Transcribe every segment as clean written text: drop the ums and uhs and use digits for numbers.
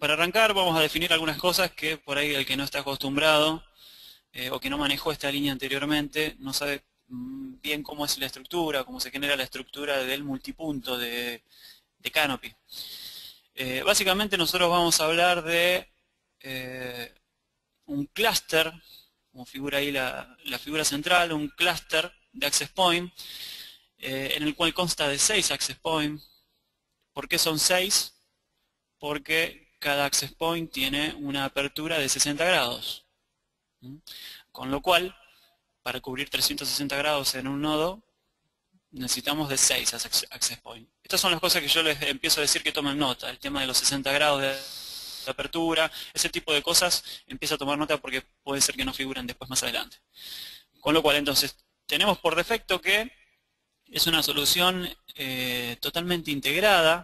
Para arrancar vamos a definir algunas cosas que por ahí el que no está acostumbrado o que no manejó esta línea anteriormente no sabe bien cómo es la estructura, cómo se genera la estructura del multipunto de Canopy. Básicamente nosotros vamos a hablar de un clúster, como figura ahí la figura central, un clúster de access point, en el cual consta de 6 access points. ¿Por qué son 6? Porque cada access point tiene una apertura de 60 grados. Con lo cual, para cubrir 360 grados en un nodo, necesitamos de 6 access points. Estas son las cosas que yo les empiezo a decir que tomen nota. El tema de los 60 grados de apertura, ese tipo de cosas, empieza a tomar nota porque puede ser que no figuren después más adelante. Con lo cual, entonces, tenemos por defecto que es una solución totalmente integrada,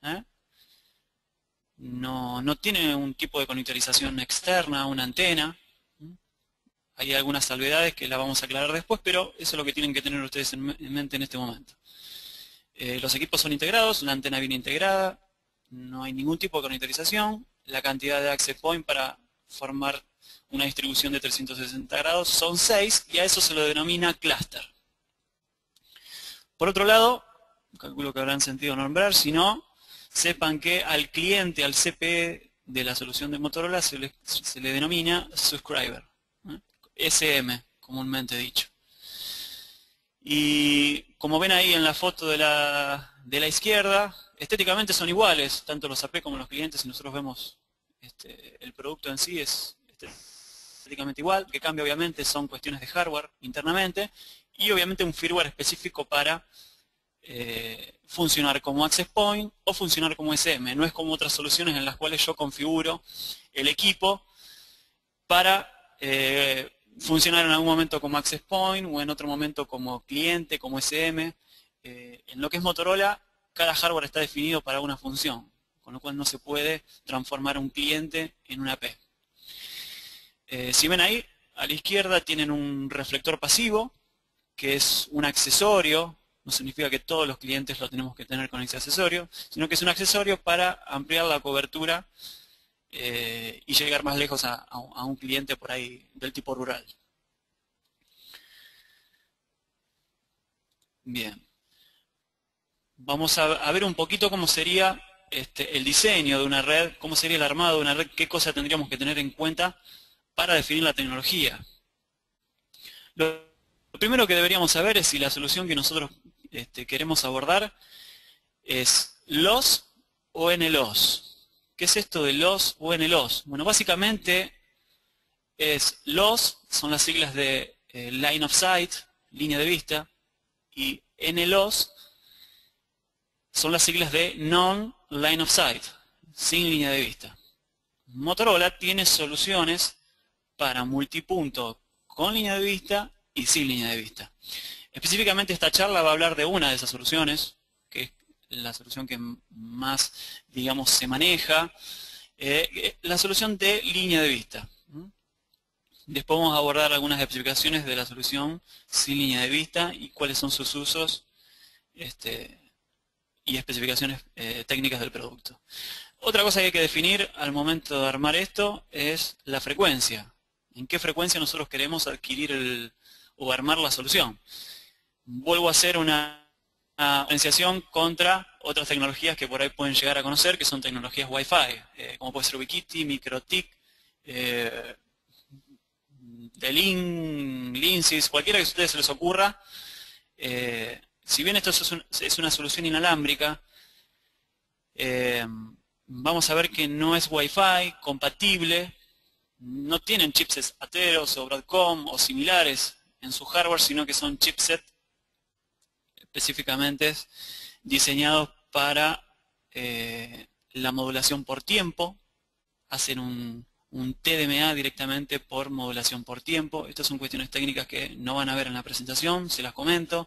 no tiene un tipo de conectorización externa, una antena. Hay algunas salvedades que las vamos a aclarar después, pero eso es lo que tienen que tener ustedes en mente en este momento. Los equipos son integrados, la antena viene integrada, no hay ningún tipo de conectorización, la cantidad de access point para formar una distribución de 360 grados son 6 y a eso se lo denomina clúster. Por otro lado, calculo que habrán sentido nombrar, si no, sepan que al cliente, al CPE de la solución de Motorola se le denomina subscriber, SM, comúnmente dicho. Y como ven ahí en la foto de la izquierda, estéticamente son iguales, tanto los AP como los clientes, si nosotros vemos el producto en sí es estéticamente igual. Lo que cambia obviamente son cuestiones de hardware internamente y obviamente un firmware específico para funcionar como access point o funcionar como SM. No es como otras soluciones en las cuales yo configuro el equipo para funcionar en algún momento como access point o en otro momento como cliente, como SM. En lo que es Motorola, cada hardware está definido para una función, con lo cual no se puede transformar un cliente en una AP. Si ven ahí, a la izquierda tienen un reflector pasivo, que es un accesorio. No significa que todos los clientes lo tenemos que tener con ese accesorio, sino que es un accesorio para ampliar la cobertura y llegar más lejos a un cliente por ahí del tipo rural. Bien. Vamos a ver un poquito cómo sería el diseño de una red, cómo sería el armado de una red, qué cosas tendríamos que tener en cuenta para definir la tecnología. Lo primero que deberíamos saber es si la solución que nosotros queremos abordar es LOS o NLOS. ¿Qué es esto de LOS o NLOS? Bueno, básicamente es LOS, son las siglas de Line of Sight, línea de vista, y NLOS son las siglas de Non-Line of Sight, sin línea de vista. Motorola tiene soluciones para multipunto con línea de vista y sin línea de vista. Específicamente esta charla va a hablar de una de esas soluciones, que es la solución que más, digamos, se maneja, la solución de línea de vista. Después vamos a abordar algunas especificaciones de la solución sin línea de vista y cuáles son sus usos y especificaciones técnicas del producto. Otra cosa que hay que definir al momento de armar esto es la frecuencia. ¿En qué frecuencia nosotros queremos adquirir o armar la solución? Vuelvo a hacer una diferenciación contra otras tecnologías que por ahí pueden llegar a conocer, que son tecnologías Wi-Fi, como puede ser Ubiquiti, MikroTik, D-Link, Linksys, cualquiera que a ustedes se les ocurra. Si bien esto es una solución inalámbrica, vamos a ver que no es Wi-Fi compatible, no tienen chipsets Atheros o Broadcom o similares en su hardware, sino que son chipsets específicamente diseñados para la modulación por tiempo. Hacen un TDMA directamente por modulación por tiempo. Estas son cuestiones técnicas que no van a ver en la presentación, se las comento.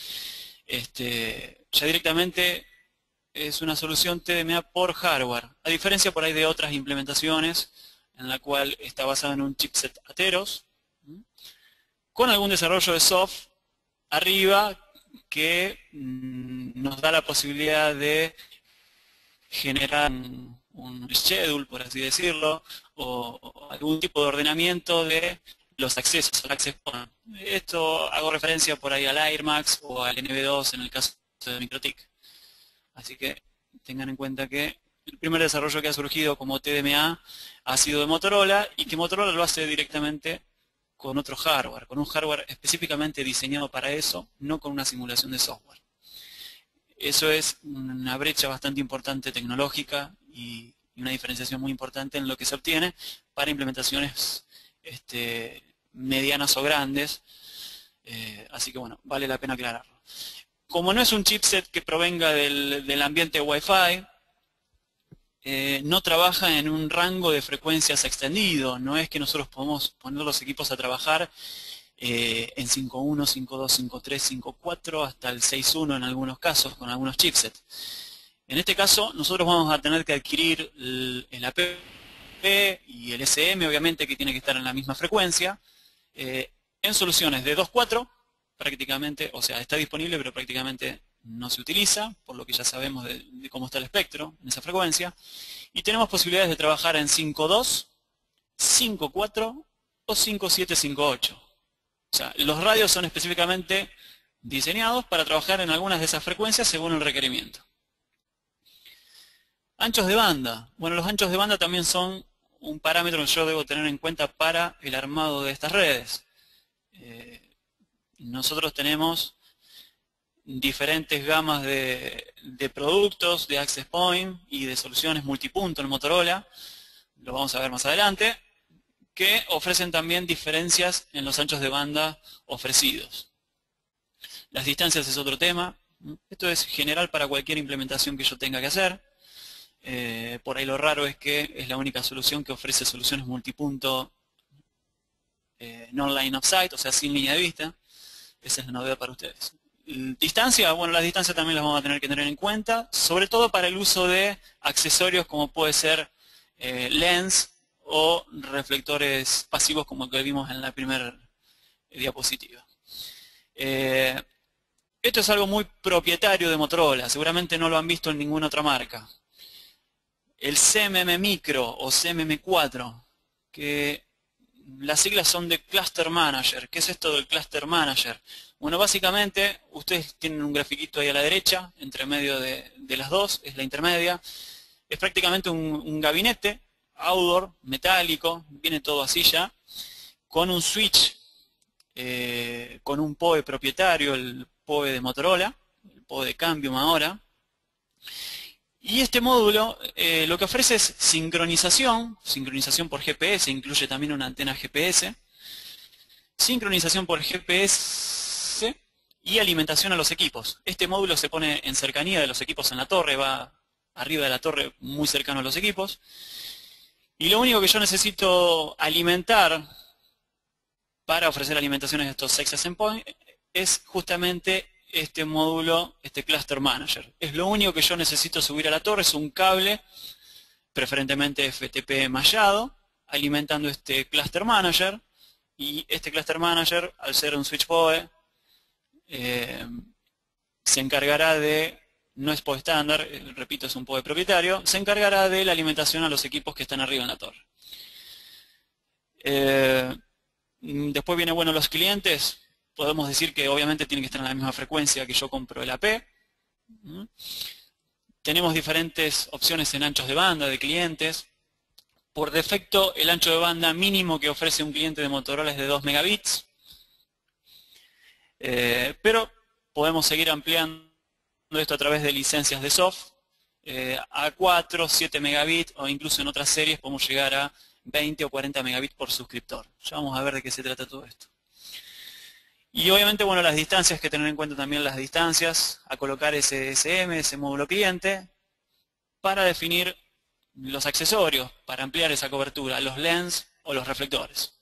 Ya directamente es una solución TDMA por hardware, a diferencia por ahí de otras implementaciones en la cual está basada en un chipset Atheros, con algún desarrollo de soft arriba que nos da la posibilidad de generar un schedule, por así decirlo, o algún tipo de ordenamiento de los accesos al access point. Esto hago referencia por ahí al AirMax o al NV2 en el caso de MikroTik. Así que tengan en cuenta que el primer desarrollo que ha surgido como TDMA ha sido de Motorola y que Motorola lo hace directamente con otro hardware, con un hardware específicamente diseñado para eso, no con una simulación de software. Eso es una brecha bastante importante tecnológica y una diferenciación muy importante en lo que se obtiene para implementaciones medianas o grandes. Así que bueno, vale la pena aclararlo. Como no es un chipset que provenga del ambiente Wi-Fi, no trabaja en un rango de frecuencias extendido. No es que nosotros podamos poner los equipos a trabajar en 5.1, 5.2, 5.3, 5.4 hasta el 6.1 en algunos casos, con algunos chipsets. En este caso, nosotros vamos a tener que adquirir el AP y el SM, obviamente, que tiene que estar en la misma frecuencia, en soluciones de 2.4, prácticamente, o sea, está disponible, pero prácticamente no se utiliza, por lo que ya sabemos de cómo está el espectro en esa frecuencia. Y tenemos posibilidades de trabajar en 5.2, 5.4 o 5.7, 5.8. O sea, los radios son específicamente diseñados para trabajar en algunas de esas frecuencias según el requerimiento. Anchos de banda. Bueno, los anchos de banda también son un parámetro que yo debo tener en cuenta para el armado de estas redes. Nosotros tenemos diferentes gamas de productos, de access point y de soluciones multipunto en Motorola, lo vamos a ver más adelante, que ofrecen también diferencias en los anchos de banda ofrecidos. Las distancias es otro tema. Esto es general para cualquier implementación que yo tenga que hacer. Por ahí lo raro es que es la única solución que ofrece soluciones multipunto non-line of sight, o sea, sin línea de vista. Esa es la novedad para ustedes. Distancia, bueno, las distancias también las vamos a tener que tener en cuenta, sobre todo para el uso de accesorios como puede ser lens o reflectores pasivos como que vimos en la primera diapositiva. Esto es algo muy propietario de Motorola, seguramente no lo han visto en ninguna otra marca. El CMM Micro o CMM4, que las siglas son de Cluster Manager. ¿Qué es esto del Cluster Manager? Bueno, básicamente ustedes tienen un grafiquito ahí a la derecha, entre medio de las dos, es la intermedia. Es prácticamente un gabinete outdoor, metálico, viene todo así ya, con un switch, con un PoE propietario, el PoE de Motorola, el PoE de Cambium ahora. Y este módulo lo que ofrece es sincronización por GPS, incluye también una antena GPS, sincronización por GPS y alimentación a los equipos. Este módulo se pone en cercanía de los equipos en la torre, va arriba de la torre muy cercano a los equipos. Y lo único que yo necesito alimentar para ofrecer alimentaciones a estos access endpoints es justamente este módulo, este Cluster Manager. Es lo único que yo necesito subir a la torre, es un cable, preferentemente FTP mallado, alimentando este Cluster Manager. Y este Cluster Manager, al ser un switch PoE, se encargará de, no es PoE estándar, repito, es un PoE propietario, se encargará de la alimentación a los equipos que están arriba en la torre. Después viene, bueno, los clientes. Podemos decir que obviamente tienen que estar en la misma frecuencia que yo compro el AP. Tenemos diferentes opciones en anchos de banda de clientes. Por defecto, el ancho de banda mínimo que ofrece un cliente de Motorola es de 2 megabits. Pero podemos seguir ampliando esto a través de licencias de soft a 4, 7 megabits o incluso en otras series podemos llegar a 20 o 40 megabits por suscriptor. Ya vamos a ver de qué se trata todo esto. Y obviamente, bueno, las distancias, que tener en cuenta también las distancias, a colocar ese SM, ese módulo cliente, para definir los accesorios, para ampliar esa cobertura, los lens o los reflectores.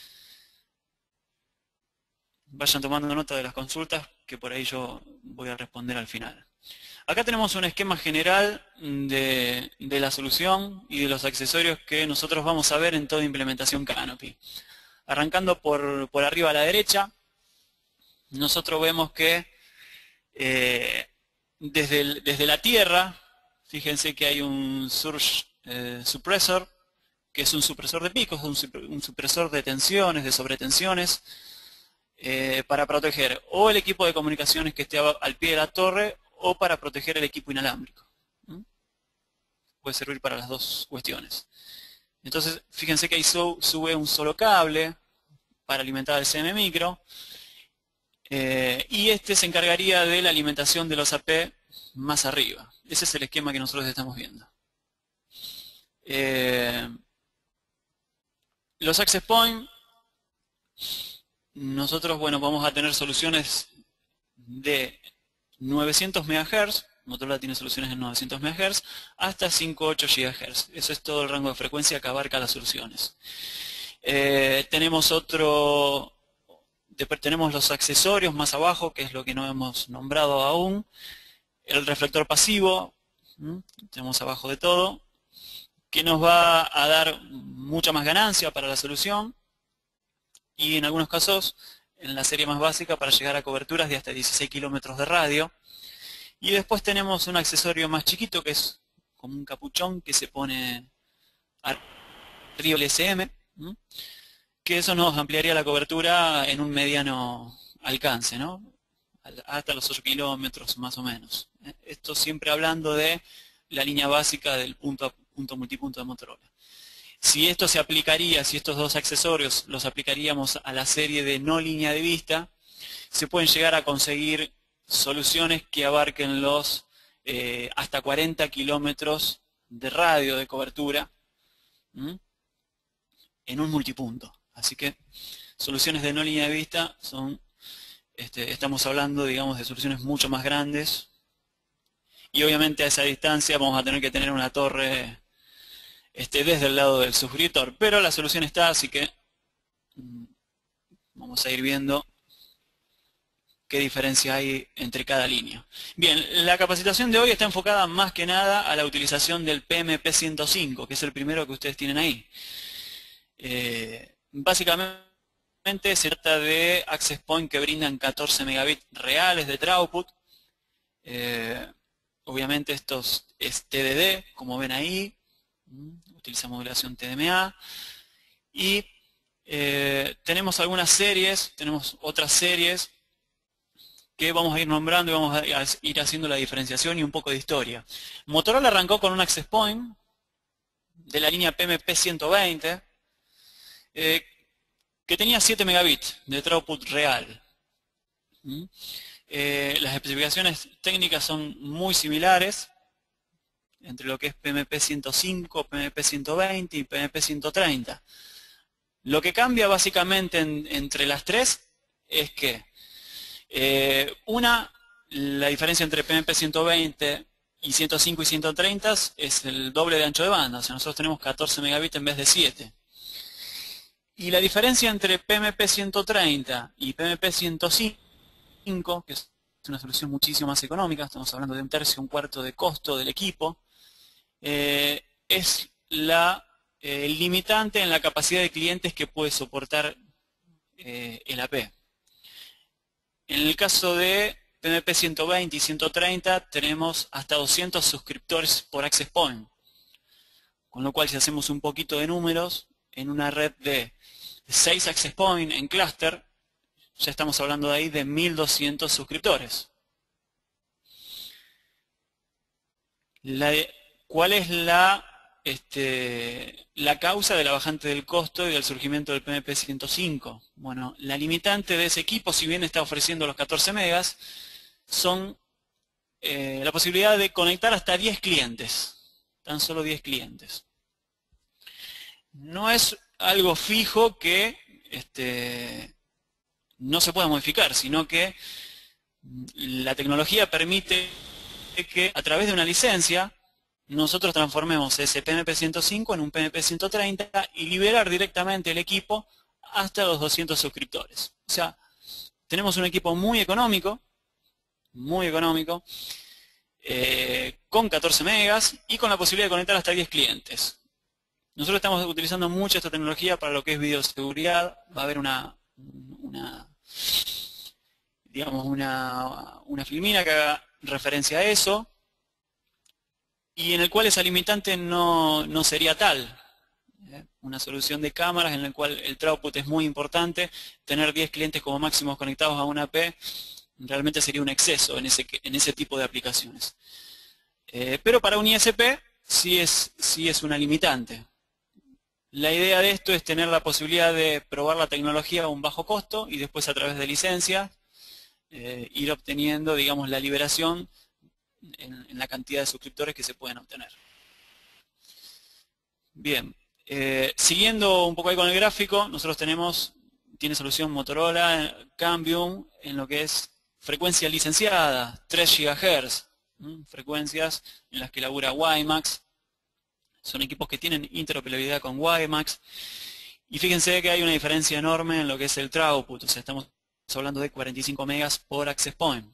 Vayan tomando nota de las consultas, que por ahí yo voy a responder al final. Acá tenemos un esquema general de la solución y de los accesorios que nosotros vamos a ver en toda implementación Canopy. Arrancando por arriba a la derecha, nosotros vemos que desde la Tierra, fíjense que hay un surge suppressor, que es un supresor de picos, un supresor de tensiones, de sobretensiones, para proteger o el equipo de comunicaciones que esté al pie de la torre o para proteger el equipo inalámbrico. Puede servir para las dos cuestiones. Entonces, fíjense que ahí sube un solo cable para alimentar el CM micro, y este se encargaría de la alimentación de los AP más arriba. Ese es el esquema que nosotros estamos viendo. Los access point, nosotros, bueno, vamos a tener soluciones de 900 MHz, Motorola tiene soluciones en 900 MHz, hasta 5.8 GHz. Eso es todo el rango de frecuencia que abarca las soluciones. Tenemos tenemos los accesorios más abajo, que es lo que no hemos nombrado aún. El reflector pasivo, tenemos abajo de todo, que nos va a dar mucha más ganancia para la solución, y en algunos casos, en la serie más básica, para llegar a coberturas de hasta 16 kilómetros de radio. Y después tenemos un accesorio más chiquito, que es como un capuchón que se pone arriba del SM, que eso nos ampliaría la cobertura en un mediano alcance, ¿no? Hasta los 8 kilómetros más o menos. Esto siempre hablando de la línea básica del punto a punto multipunto de Motorola. Si esto se aplicaría, si estos dos accesorios los aplicaríamos a la serie de no línea de vista, se pueden llegar a conseguir soluciones que abarquen los hasta 40 kilómetros de radio de cobertura en un multipunto. Así que soluciones de no línea de vista son, estamos hablando, digamos, de soluciones mucho más grandes, y obviamente a esa distancia vamos a tener que tener una torre desde el lado del suscriptor, pero la solución está, así que vamos a ir viendo qué diferencia hay entre cada línea. Bien, la capacitación de hoy está enfocada más que nada a la utilización del PMP105, que es el primero que ustedes tienen ahí. Básicamente se trata de access point que brindan 14 megabits reales de throughput. Obviamente esto es TDD, como ven ahí, utiliza modulación TDMA, y tenemos algunas series, tenemos otras series que vamos a ir nombrando y vamos a ir haciendo la diferenciación y un poco de historia. Motorola arrancó con un access point de la línea PMP120 que tenía 7 megabits de throughput real. Las especificaciones técnicas son muy similares entre lo que es PMP105, PMP120 y PMP130. Lo que cambia básicamente entre las tres es que la diferencia entre PMP120 y 105 y 130 es el doble de ancho de banda, o sea, nosotros tenemos 14 megabits en vez de 7. Y la diferencia entre PMP130 y PMP105, que es una solución muchísimo más económica, estamos hablando de un tercio, un cuarto de costo del equipo, es el limitante en la capacidad de clientes que puede soportar el AP. En el caso de PMP120 y 130 tenemos hasta 200 suscriptores por access point, con lo cual si hacemos un poquito de números, en una red de 6 access point en clúster, ya estamos hablando de ahí de 1200 suscriptores. ¿Cuál es la causa de la bajante del costo y del surgimiento del PMP105? Bueno, la limitante de ese equipo, si bien está ofreciendo los 14 megas, son la posibilidad de conectar hasta 10 clientes, tan solo 10 clientes. No es algo fijo que no se pueda modificar, sino que la tecnología permite que a través de una licencia nosotros transformemos ese PMP105 en un PMP130 y liberar directamente el equipo hasta los 200 suscriptores. O sea, tenemos un equipo muy económico, con 14 megas y con la posibilidad de conectar hasta 10 clientes. Nosotros estamos utilizando mucho esta tecnología para lo que es videoseguridad. Va a haber una filmina que haga referencia a eso. y en el cual esa limitante no sería tal. Una solución de cámaras en la cual el throughput es muy importante, tener 10 clientes como máximos conectados a una AP realmente sería un exceso en ese tipo de aplicaciones. Pero para un ISP sí es una limitante. La idea de esto es tener la posibilidad de probar la tecnología a un bajo costo y después a través de licencias ir obteniendo, digamos, la liberación en la cantidad de suscriptores que se pueden obtener. Bien, siguiendo un poco ahí con el gráfico, nosotros tiene solución Motorola, Cambium, en lo que es frecuencia licenciada, 3 GHz, frecuencias en las que labura WiMAX. Son equipos que tienen interoperabilidad con WiMAX. Y fíjense que hay una diferencia enorme en lo que es el throughput, o sea, estamos hablando de 45 megas por access point.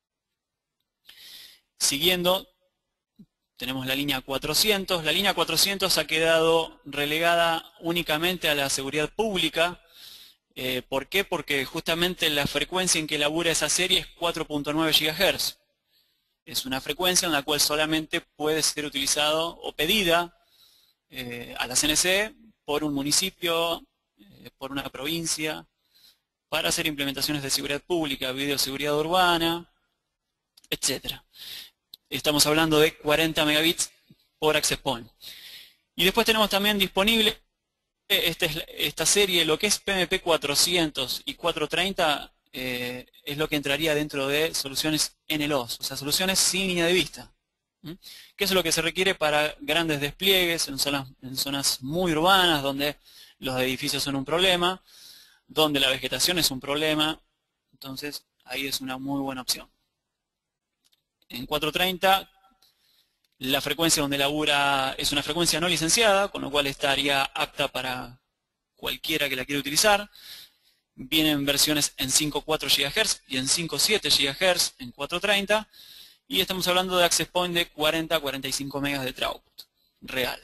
Siguiendo, tenemos la línea 400. La línea 400 ha quedado relegada únicamente a la seguridad pública. ¿Por qué? Porque justamente la frecuencia en que labura esa serie es 4.9 GHz. Es una frecuencia en la cual solamente puede ser utilizado o pedida a la CNC por un municipio, por una provincia, para hacer implementaciones de seguridad pública, videoseguridad urbana, etc. Estamos hablando de 40 megabits por access point. Y después tenemos también disponible esta serie, lo que es PMP 400 y 430, es lo que entraría dentro de soluciones NLOS, o sea, soluciones sin línea de vista. Que es lo que se requiere para grandes despliegues en zonas muy urbanas, donde los edificios son un problema, donde la vegetación es un problema. Entonces, ahí es una muy buena opción. En 430, la frecuencia donde labura es una frecuencia no licenciada, con lo cual estaría apta para cualquiera que la quiera utilizar. Vienen versiones en 5.4 GHz y en 5.7 GHz en 430. Y estamos hablando de access point de 40 a 45 megas de throughput real.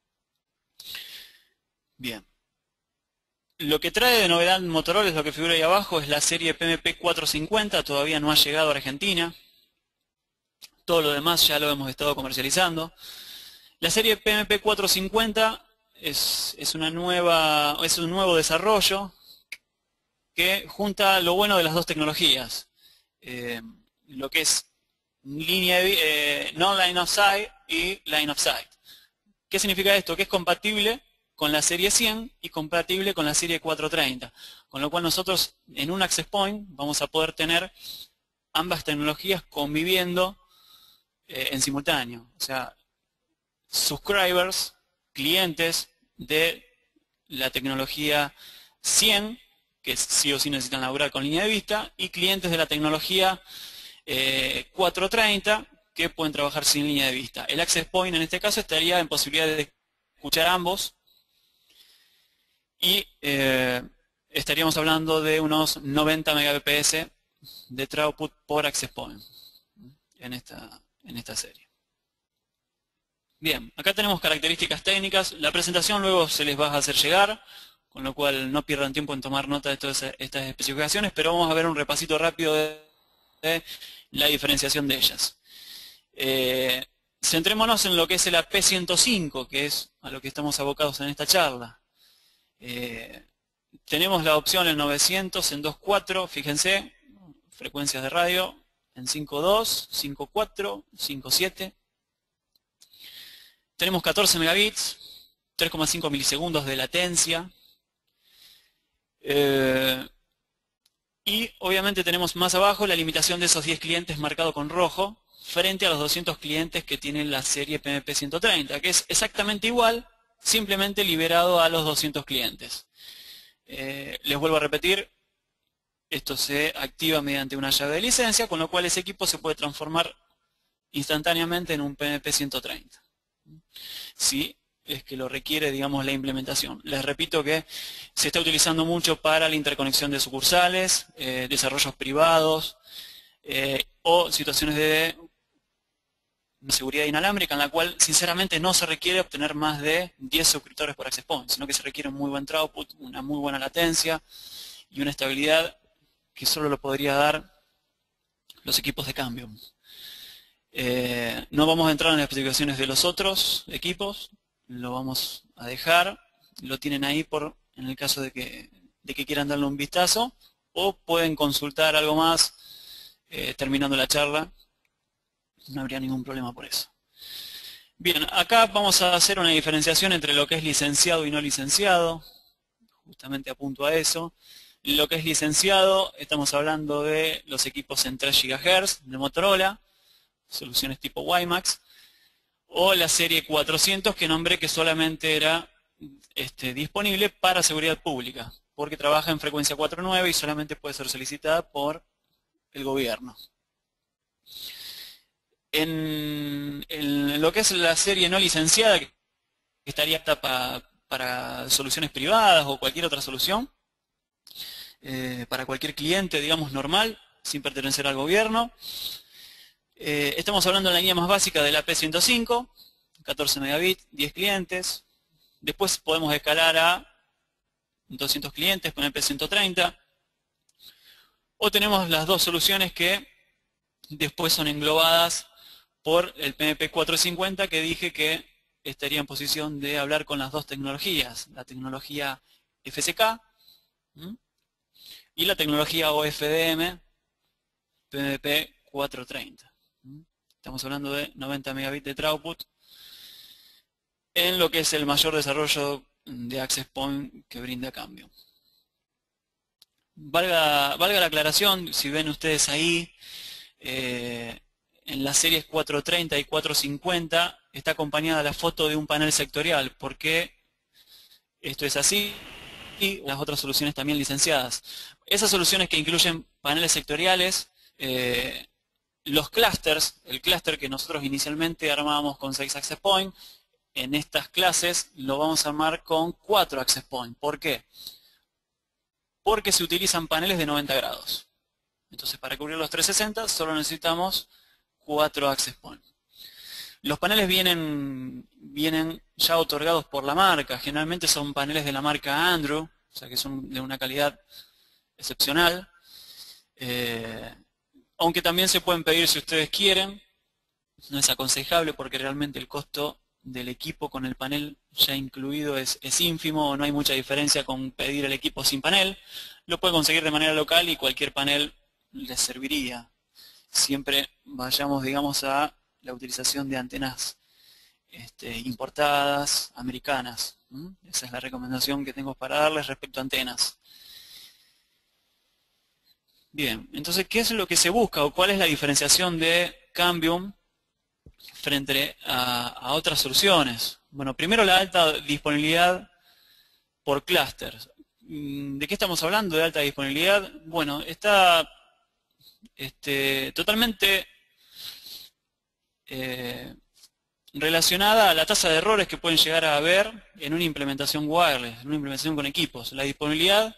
Bien. Lo que trae de novedad Motorola es lo que figura ahí abajo, es la serie PMP 450, todavía no ha llegado a Argentina. Todo lo demás ya lo hemos estado comercializando. La serie PMP 450 es un nuevo desarrollo que junta lo bueno de las dos tecnologías. Lo que es no line of sight y line of sight. ¿Qué significa esto? Que es compatible con la serie 100 y compatible con la serie 430. Con lo cual nosotros en un access point vamos a poder tener ambas tecnologías conviviendo en simultáneo. O sea, subscribers, clientes de la tecnología 100, que sí o sí necesitan laburar con línea de vista, y clientes de la tecnología 430 que pueden trabajar sin línea de vista. El access point en este caso estaría en posibilidad de escuchar ambos y estaríamos hablando de unos 90 Mbps de throughput por access point en esta serie. Bien, acá tenemos características técnicas. La presentación luego se les va a hacer llegar, con lo cual no pierdan tiempo en tomar nota de todas estas especificaciones, pero vamos a ver un repasito rápido de la diferenciación de ellas. Centrémonos en lo que es el AP105, que es a lo que estamos abocados en esta charla. Tenemos la opción en 900, en 2.4, fíjense, frecuencias de radio, en 5.2, 5.4, 5.7. Tenemos 14 megabits, 3,5 milisegundos de latencia. Y obviamente tenemos más abajo la limitación de esos 10 clientes marcado con rojo frente a los 200 clientes que tienen la serie PMP 130, que es exactamente igual, simplemente liberado a los 200 clientes. Les vuelvo a repetir, esto se activa mediante una llave de licencia, con lo cual ese equipo se puede transformar instantáneamente en un PMP 130. Si es que lo requiere, digamos, la implementación. Les repito que se está utilizando mucho para la interconexión de sucursales, desarrollos privados o situaciones de seguridad inalámbrica en la cual sinceramente no se requiere obtener más de 10 suscriptores por access point, sino que se requiere un muy buen throughput, una muy buena latencia y una estabilidad que solo lo podría dar los equipos de Cambium. No vamos a entrar en las especificaciones de los otros equipos, lo vamos a dejar, lo tienen ahí en el caso de que quieran darle un vistazo, o pueden consultar algo más terminando la charla, no habría ningún problema por eso. Bien, acá vamos a hacer una diferenciación entre lo que es licenciado y no licenciado, justamente apunto a eso. Lo que es licenciado, estamos hablando de los equipos en 3 GHz de Motorola, soluciones tipo WiMAX, o la serie 400 que nombré que solamente era disponible para seguridad pública, porque trabaja en frecuencia 4.9 y solamente puede ser solicitada por el gobierno. En lo que es la serie no licenciada, que estaría apta para soluciones privadas o cualquier otra solución, para cualquier cliente, digamos, normal, sin pertenecer al gobierno. Estamos hablando de la línea más básica de la P105, 14 megabits, 10 clientes. Después podemos escalar a 200 clientes con el P130. O tenemos las dos soluciones que después son englobadas por el PMP450, que dije que estaría en posición de hablar con las dos tecnologías, la tecnología FSK y la tecnología OFDM PMP430. Estamos hablando de 90 megabits de throughput en lo que es el mayor desarrollo de access point que brinda cambio. Valga la aclaración, si ven ustedes ahí, en las series 430 y 450 está acompañada la foto de un panel sectorial. ¿Por qué esto es así? Y las otras soluciones también licenciadas. Esas soluciones que incluyen paneles sectoriales, los clusters, el clúster que nosotros inicialmente armábamos con 6 access point, en estas clases lo vamos a armar con 4 access point. ¿Por qué? Porque se utilizan paneles de 90 grados. Entonces, para cubrir los 360 solo necesitamos 4 access point. Los paneles vienen ya otorgados por la marca. Generalmente son paneles de la marca Andrew, o sea que son de una calidad excepcional. Aunque también se pueden pedir si ustedes quieren. No es aconsejable porque realmente el costo del equipo con el panel ya incluido es ínfimo, o no hay mucha diferencia con pedir el equipo sin panel. Lo pueden conseguir de manera local y cualquier panel les serviría. Siempre vayamos, digamos, a la utilización de antenas importadas, americanas. Esa es la recomendación que tengo para darles respecto a antenas. Bien, entonces, ¿qué es lo que se busca o cuál es la diferenciación de Cambium frente a otras soluciones? Bueno, primero la alta disponibilidad por clústeres. ¿De qué estamos hablando de alta disponibilidad? Bueno, está totalmente relacionada a la tasa de errores que pueden llegar a haber en una implementación wireless, en una implementación con equipos. La disponibilidad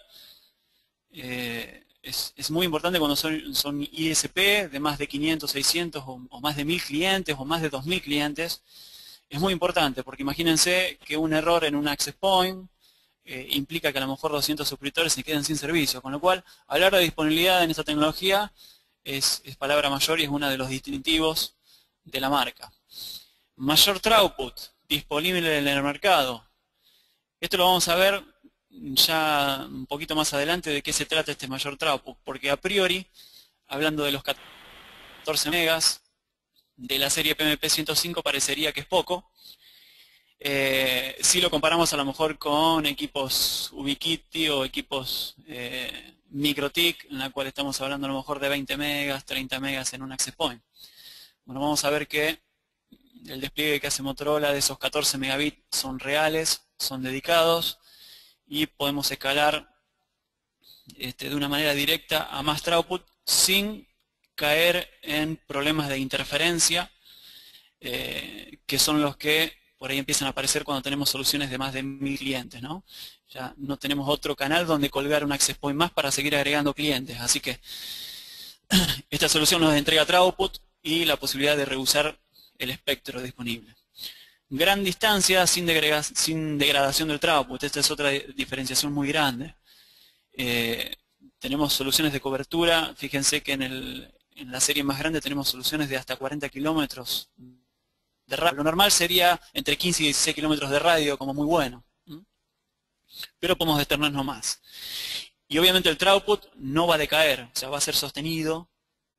es muy importante cuando son ISP de más de 500, 600 o más de 1000 clientes o más de 2000 clientes. Es muy importante porque imagínense que un error en un access point implica que a lo mejor 200 suscriptores se queden sin servicio, con lo cual hablar de disponibilidad en esta tecnología es palabra mayor y es uno de los distintivos de la marca. Mayor throughput disponible en el mercado. Esto lo vamos a ver ya un poquito más adelante de qué se trata este mayor throughput, porque a priori, hablando de los 14 megas de la serie PMP105 parecería que es poco. Si lo comparamos a lo mejor con equipos Ubiquiti o equipos MikroTik, en la cual estamos hablando a lo mejor de 20 megas, 30 megas en un access point. Bueno, vamos a ver que el despliegue que hace Motorola de esos 14 megabits son reales, son dedicados y podemos escalar de una manera directa a más throughput sin caer en problemas de interferencia, que son los que por ahí empiezan a aparecer cuando tenemos soluciones de más de 1000 clientes, ¿no? Ya no tenemos otro canal donde colgar un access point más para seguir agregando clientes, así que esta solución nos entrega throughput y la posibilidad de reusar el espectro disponible. Gran distancia sin degradación del throughput, esta es otra diferenciación muy grande. Tenemos soluciones de cobertura, fíjense que en en la serie más grande tenemos soluciones de hasta 40 kilómetros de radio. Lo normal sería entre 15 y 16 kilómetros de radio, como muy bueno. Pero podemos extendernos más. Y obviamente el throughput no va a decaer, o sea, va a ser sostenido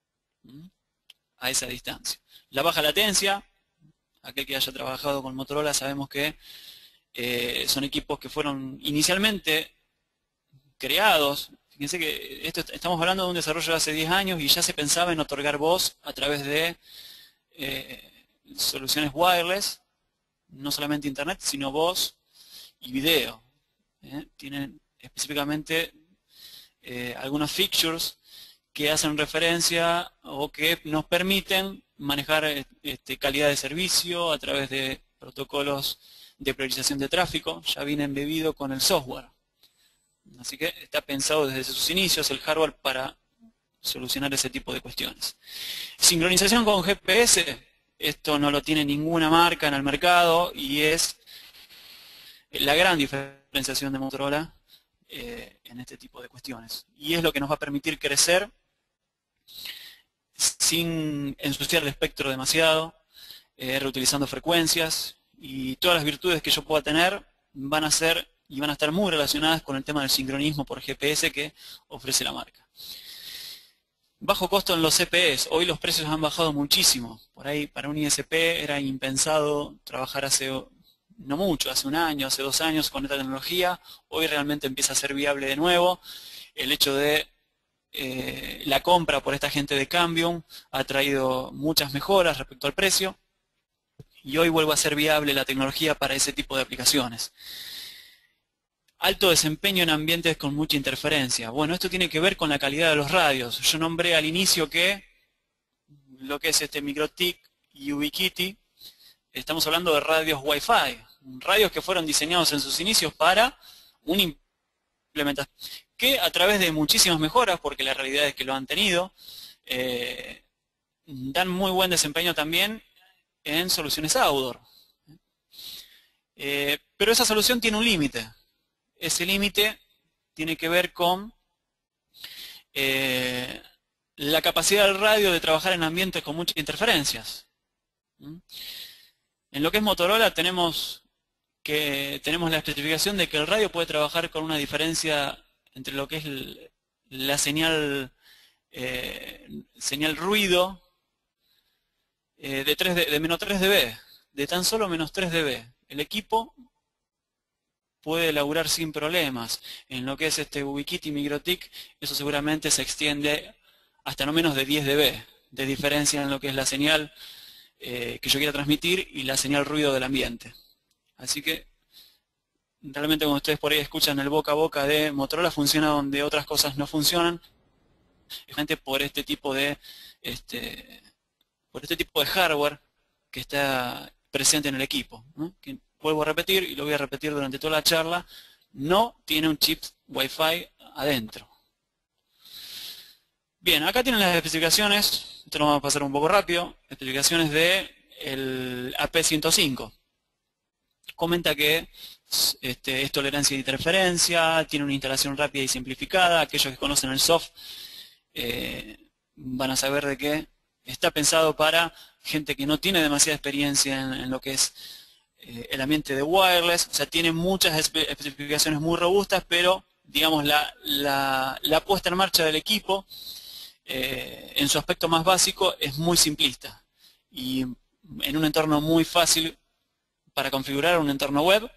a esa distancia. La baja latencia, aquel que haya trabajado con Motorola sabemos que son equipos que fueron inicialmente creados. Fíjense que estamos hablando de un desarrollo de hace 10 años y ya se pensaba en otorgar voz a través de soluciones wireless, no solamente internet, sino voz y video. Tienen específicamente algunos features que hacen referencia o que nos permiten manejar calidad de servicio a través de protocolos de priorización de tráfico, ya viene embebido con el software. Así que está pensado desde sus inicios el hardware para solucionar ese tipo de cuestiones. Sincronización con GPS, esto no lo tiene ninguna marca en el mercado y es la gran diferenciación de Motorola en este tipo de cuestiones. Y es lo que nos va a permitir crecer sin ensuciar el espectro demasiado, reutilizando frecuencias, y todas las virtudes que yo pueda tener van a ser y van a estar muy relacionadas con el tema del sincronismo por GPS que ofrece la marca. Bajo costo en los CPEs. Hoy los precios han bajado muchísimo. Por ahí para un ISP era impensado trabajar hace no mucho, hace un año, hace 2 años con esta tecnología. Hoy realmente empieza a ser viable de nuevo. El hecho de la compra por esta gente de Cambium ha traído muchas mejoras respecto al precio. Y hoy vuelve a ser viable la tecnología para ese tipo de aplicaciones. Alto desempeño en ambientes con mucha interferencia. Bueno, esto tiene que ver con la calidad de los radios. Yo nombré al inicio que lo que es MikroTik y Ubiquiti, estamos hablando de radios Wi-Fi, radios que fueron diseñados en sus inicios para una implementación que a través de muchísimas mejoras, porque la realidad es que lo han tenido, dan muy buen desempeño también en soluciones outdoor. Pero esa solución tiene un límite. Ese límite tiene que ver con la capacidad del radio de trabajar en ambientes con muchas interferencias. En lo que es Motorola tenemos la especificación de que el radio puede trabajar con una diferencia entre lo que es la señal ruido de menos 3 dB, de tan solo menos 3 dB. El equipo puede laburar sin problemas. En lo que es Ubiquiti y MikroTik, eso seguramente se extiende hasta no menos de 10 dB de diferencia en lo que es la señal que yo quiera transmitir y la señal ruido del ambiente. Así que realmente cuando ustedes por ahí escuchan el boca a boca de Motorola, funciona donde otras cosas no funcionan, por este tipo de hardware que está presente en el equipo, ¿no? Que, vuelvo a repetir, y lo voy a repetir durante toda la charla, no tiene un chip Wi-Fi adentro. Bien, acá tienen las especificaciones, esto lo vamos a pasar un poco rápido, especificaciones del AP105. Comenta que es tolerancia de interferencia, tiene una instalación rápida y simplificada. Aquellos que conocen el soft van a saber de que está pensado para gente que no tiene demasiada experiencia en lo que es el ambiente de wireless. O sea, tiene muchas especificaciones muy robustas, pero digamos la puesta en marcha del equipo en su aspecto más básico es muy simplista y en un entorno muy fácil para configurar, un entorno web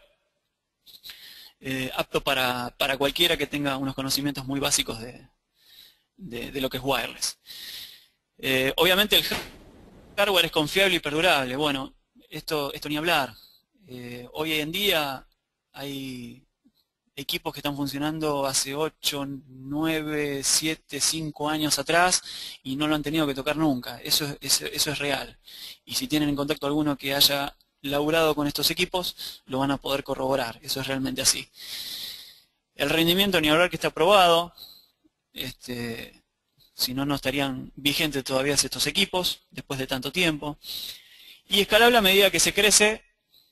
apto para cualquiera que tenga unos conocimientos muy básicos de lo que es wireless. Obviamente el hardware es confiable y perdurable. Bueno, esto ni hablar. Hoy en día hay equipos que están funcionando hace 8, 9, 7, 5 años atrás y no lo han tenido que tocar nunca. Eso es real. Y si tienen en contacto alguno que haya laburado con estos equipos, lo van a poder corroborar. Eso es realmente así. El rendimiento, ni hablar que está aprobado. Si no, no estarían vigentes todavía estos equipos después de tanto tiempo. Y escalable a medida que se crece,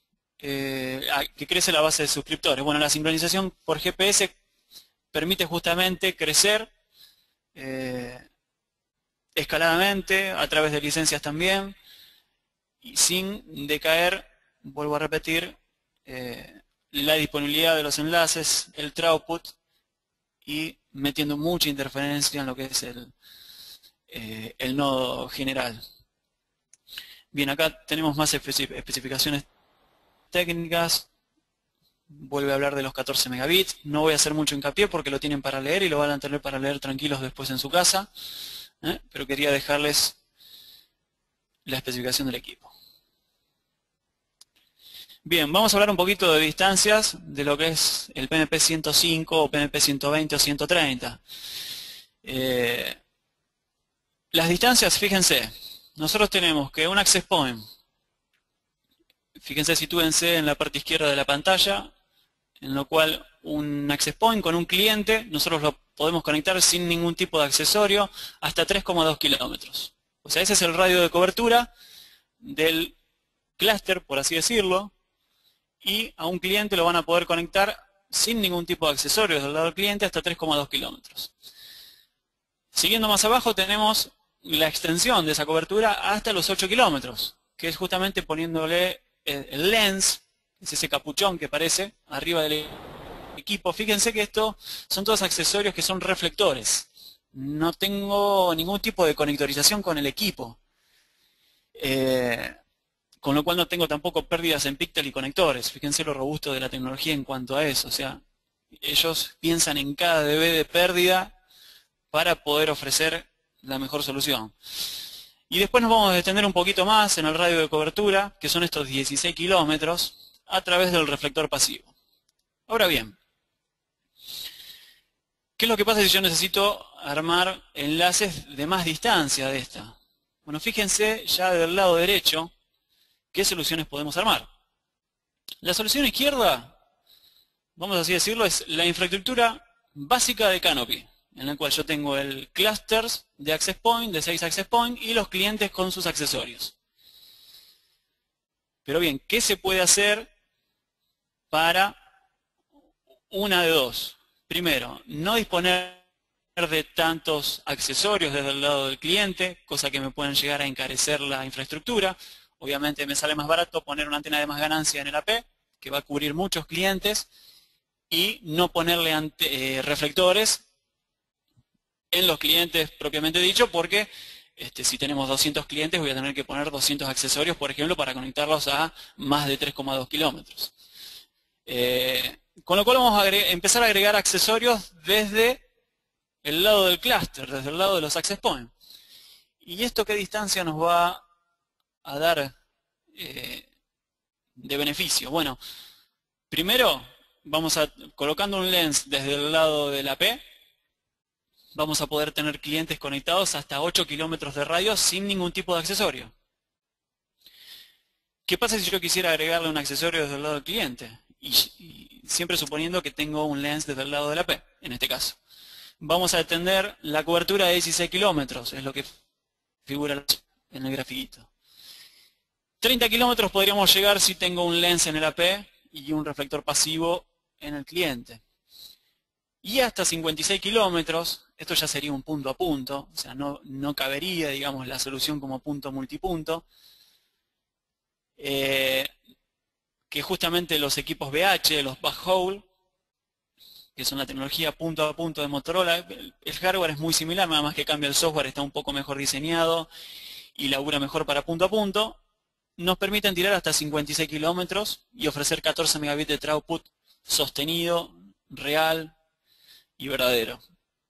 la base de suscriptores. Bueno, la sincronización por GPS permite justamente crecer escaladamente, a través de licencias también, y sin decaer, vuelvo a repetir, la disponibilidad de los enlaces, el throughput, y metiendo mucha interferencia en lo que es el nodo general. Bien, acá tenemos más especificaciones técnicas. Vuelve a hablar de los 14 megabits. No voy a hacer mucho hincapié porque lo tienen para leer y lo van a tener para leer tranquilos después en su casa. Pero quería dejarles la especificación del equipo. Bien, vamos a hablar un poquito de distancias de lo que es el PNP 105 o PNP 120 o 130. Las distancias, fíjense, nosotros tenemos que un access point, fíjense, sitúense en la parte izquierda de la pantalla, en lo cual un access point con un cliente, nosotros lo podemos conectar sin ningún tipo de accesorio hasta 3,2 kilómetros. O sea, ese es el radio de cobertura del clúster, por así decirlo, y a un cliente lo van a poder conectar sin ningún tipo de accesorios del lado del cliente hasta 3,2 kilómetros. Siguiendo más abajo tenemos la extensión de esa cobertura hasta los 8 kilómetros, que es justamente poniéndole el lens, es ese capuchón que aparece arriba del equipo. Fíjense que esto son todos accesorios que son reflectores. No tengo ningún tipo de conectorización con el equipo. Con lo cual no tengo tampoco pérdidas en píxeles y conectores. Fíjense lo robusto de la tecnología en cuanto a eso. O sea, ellos piensan en cada dB de pérdida para poder ofrecer la mejor solución. Y después nos vamos a detener un poquito más en el radio de cobertura, que son estos 16 kilómetros, a través del reflector pasivo. Ahora bien, ¿qué es lo que pasa si yo necesito armar enlaces de más distancia de esta? Bueno, fíjense ya del lado derecho qué soluciones podemos armar. La solución izquierda, vamos así decirlo, es la infraestructura básica de Canopy, en la cual yo tengo el clusters de access point, de 6 access point, y los clientes con sus accesorios. Pero bien, ¿qué se puede hacer para una de dos? Primero, no disponer de tantos accesorios desde el lado del cliente, cosa que me pueden llegar a encarecer la infraestructura. Obviamente me sale más barato poner una antena de más ganancia en el AP, que va a cubrir muchos clientes, y no ponerle reflectores en los clientes propiamente dicho, porque si tenemos 200 clientes voy a tener que poner 200 accesorios, por ejemplo, para conectarlos a más de 3,2 kilómetros. Con lo cual vamos a empezar a agregar accesorios desde el lado del clúster, desde el lado de los access points. ¿Y esto qué distancia nos va a dar de beneficio? Bueno, primero vamos a colocando un lens desde el lado del AP, vamos a poder tener clientes conectados hasta 8 kilómetros de radio sin ningún tipo de accesorio. ¿Qué pasa si yo quisiera agregarle un accesorio desde el lado del cliente? Y siempre suponiendo que tengo un lens desde el lado del AP, en este caso. Vamos a extender la cobertura de 16 kilómetros, es lo que figura en el grafiquito. 30 kilómetros podríamos llegar si tengo un lens en el AP y un reflector pasivo en el cliente. Y hasta 56 kilómetros, esto ya sería un punto a punto, o sea, no cabería, digamos, la solución como punto multipunto, que justamente los equipos BH, los backhaul, que son la tecnología punto a punto de Motorola, el hardware es muy similar, nada más que cambia el software, está un poco mejor diseñado y labura mejor para punto a punto, nos permiten tirar hasta 56 kilómetros y ofrecer 14 megabits de throughput sostenido, real y verdadero.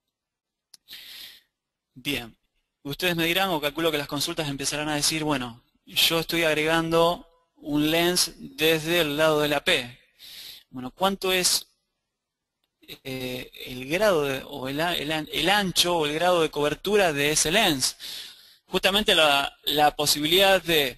Bien, ustedes me dirán, o calculo que las consultas empezarán a decir, bueno, yo estoy agregando un lens desde el lado del AP. Bueno, ¿cuánto es el grado o el ancho o el grado de cobertura de ese lens? Justamente la posibilidad de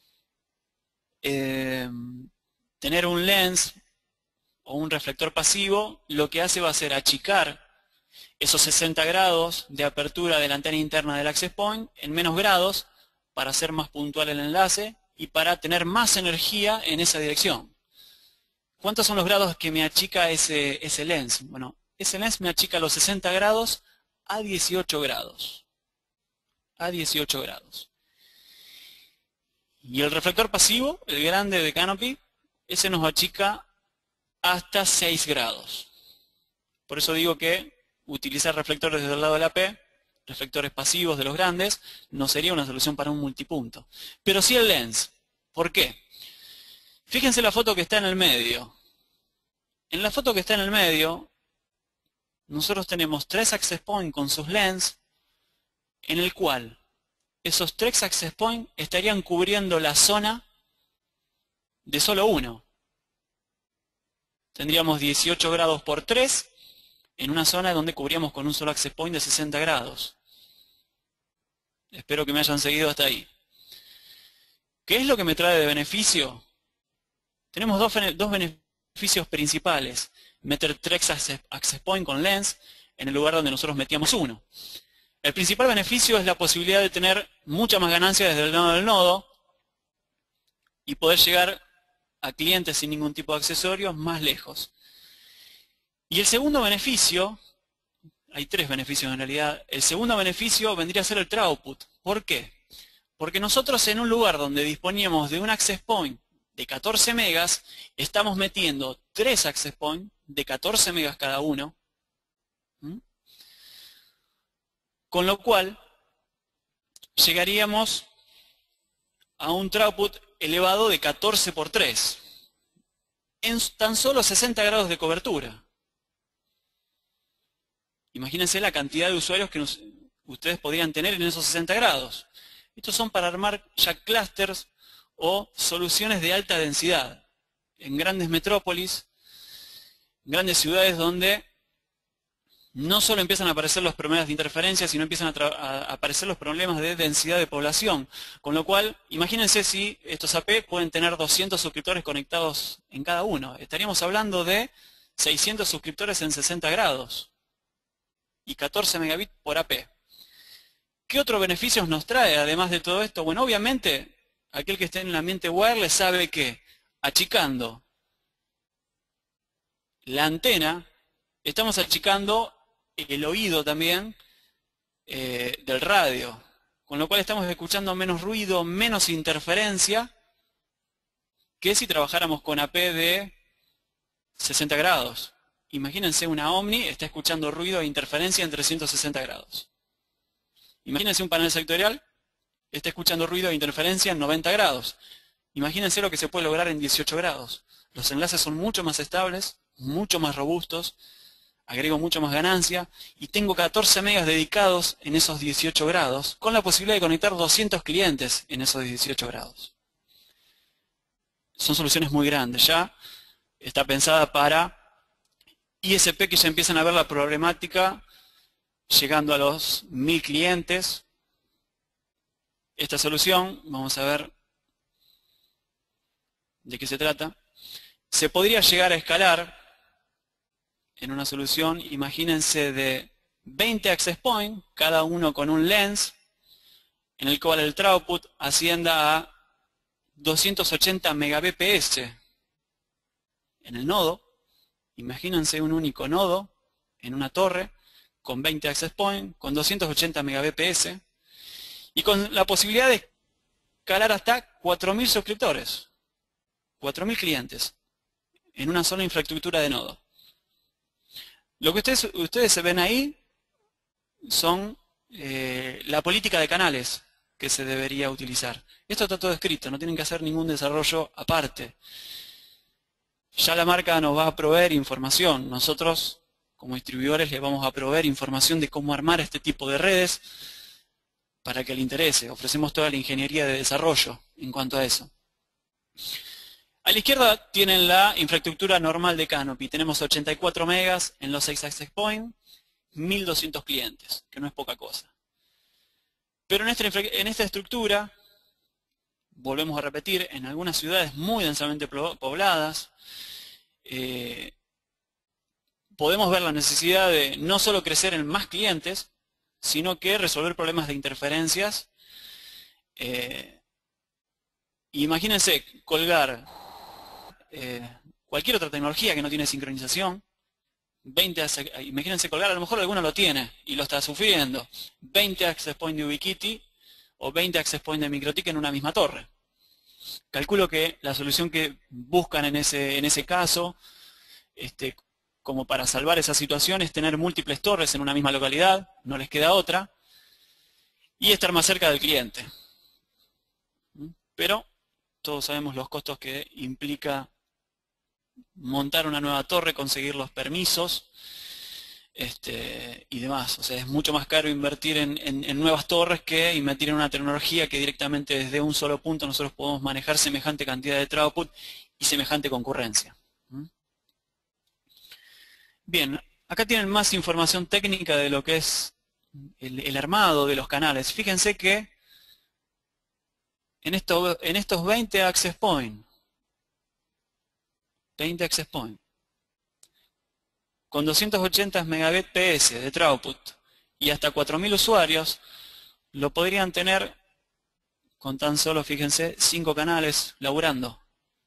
tener un lens o un reflector pasivo, lo que hace va a ser achicar esos 60 grados de apertura de la antena interna del access point en menos grados para hacer más puntual el enlace y para tener más energía en esa dirección. ¿Cuántos son los grados que me achica ese lens? Bueno, ese lens me achica los 60 grados a 18 grados. a 18 grados. Y el reflector pasivo, el grande de Canopy, ese nos achica hasta 6 grados. Por eso digo que utilizar reflectores desde el lado de la P, reflectores pasivos de los grandes, no sería una solución para un multipunto. Pero sí el lens. ¿Por qué? Fíjense la foto que está en el medio. En la foto que está en el medio, nosotros tenemos 3 access points con sus lens, en el cual esos 3 access points estarían cubriendo la zona de solo uno. Tendríamos 18 grados por 3 en una zona donde cubríamos con un solo access point de 60 grados. Espero que me hayan seguido hasta ahí. ¿Qué es lo que me trae de beneficio? Tenemos dos beneficios principales. Meter 3 access point con lens en el lugar donde nosotros metíamos uno. El principal beneficio es la posibilidad de tener mucha más ganancia desde el lado del nodo y poder llegar a clientes sin ningún tipo de accesorios más lejos. Y el segundo beneficio, hay 3 beneficios en realidad, el segundo beneficio vendría a ser el throughput. ¿Por qué? Porque nosotros en un lugar donde disponíamos de un access point de 14 megas, estamos metiendo 3 access points de 14 megas cada uno, con lo cual llegaríamos a un throughput elevado de 14 por 3, en tan solo 60 grados de cobertura. Imagínense la cantidad de usuarios que ustedes podrían tener en esos 60 grados. Estos son para armar ya clusters o soluciones de alta densidad en grandes metrópolis, grandes ciudades donde no solo empiezan a aparecer los problemas de interferencia, sino empiezan a aparecer los problemas de densidad de población. Con lo cual, imagínense si estos AP pueden tener 200 suscriptores conectados en cada uno. Estaríamos hablando de 600 suscriptores en 60 grados y 14 megabits por AP. ¿Qué otros beneficios nos trae además de todo esto? Bueno, obviamente, aquel que esté en el ambiente wireless sabe que achicando la antena, estamos achicando el oído también del radio, con lo cual estamos escuchando menos ruido, menos interferencia que si trabajáramos con AP de 60 grados. Imagínense una Omni está escuchando ruido e interferencia en 360 grados. Imagínense un panel sectorial está escuchando ruido e interferencia en 90 grados. Imagínense lo que se puede lograr en 18 grados. Los enlaces son mucho más estables, mucho más robustos, agrego mucho más ganancia y tengo 14 megas dedicados en esos 18 grados con la posibilidad de conectar 200 clientes en esos 18 grados. Son soluciones muy grandes. Ya está pensada para ISP que ya empiezan a ver la problemática llegando a los 1000 clientes. Esta solución, vamos a ver de qué se trata, se podría llegar a escalar en una solución, imagínense, de 20 access points, cada uno con un lens, en el cual el throughput ascienda a 280 megabps en el nodo. Imagínense un único nodo en una torre con 20 access points, con 280 megabps y con la posibilidad de escalar hasta 4000 suscriptores, 4000 clientes en una sola infraestructura de nodo. Lo que ustedes se ven ahí son la política de canales que se debería utilizar. Esto está todo escrito, no tienen que hacer ningún desarrollo aparte. Ya la marca nos va a proveer información. Nosotros, como distribuidores, les vamos a proveer información de cómo armar este tipo de redes para que le interese. Ofrecemos toda la ingeniería de desarrollo en cuanto a eso. A la izquierda tienen la infraestructura normal de Canopy. Tenemos 84 megas en los 6 access points, 1200 clientes, que no es poca cosa. Pero en esta estructura, volvemos a repetir, en algunas ciudades muy densamente pobladas, podemos ver la necesidad de no solo crecer en más clientes, sino que resolver problemas de interferencias. Imagínense colgar cualquier otra tecnología que no tiene sincronización, imagínense colgar, a lo mejor alguno lo tiene y lo está sufriendo, 20 access point de Ubiquiti o 20 access point de MikroTik en una misma torre. Calculo que la solución que buscan en ese caso, como para salvar esa situación, es tener múltiples torres en una misma localidad, no les queda otra, y estar más cerca del cliente. Pero todos sabemos los costos que implica montar una nueva torre, conseguir los permisos y demás. O sea, es mucho más caro invertir en nuevas torres que invertir en una tecnología que directamente desde un solo punto nosotros podemos manejar semejante cantidad de throughput y semejante concurrencia. Bien, acá tienen más información técnica de lo que es el armado de los canales. Fíjense que en estos 20 access point, con 280 Mbps de throughput y hasta 4000 usuarios, lo podrían tener con tan solo, fíjense, 5 canales laburando.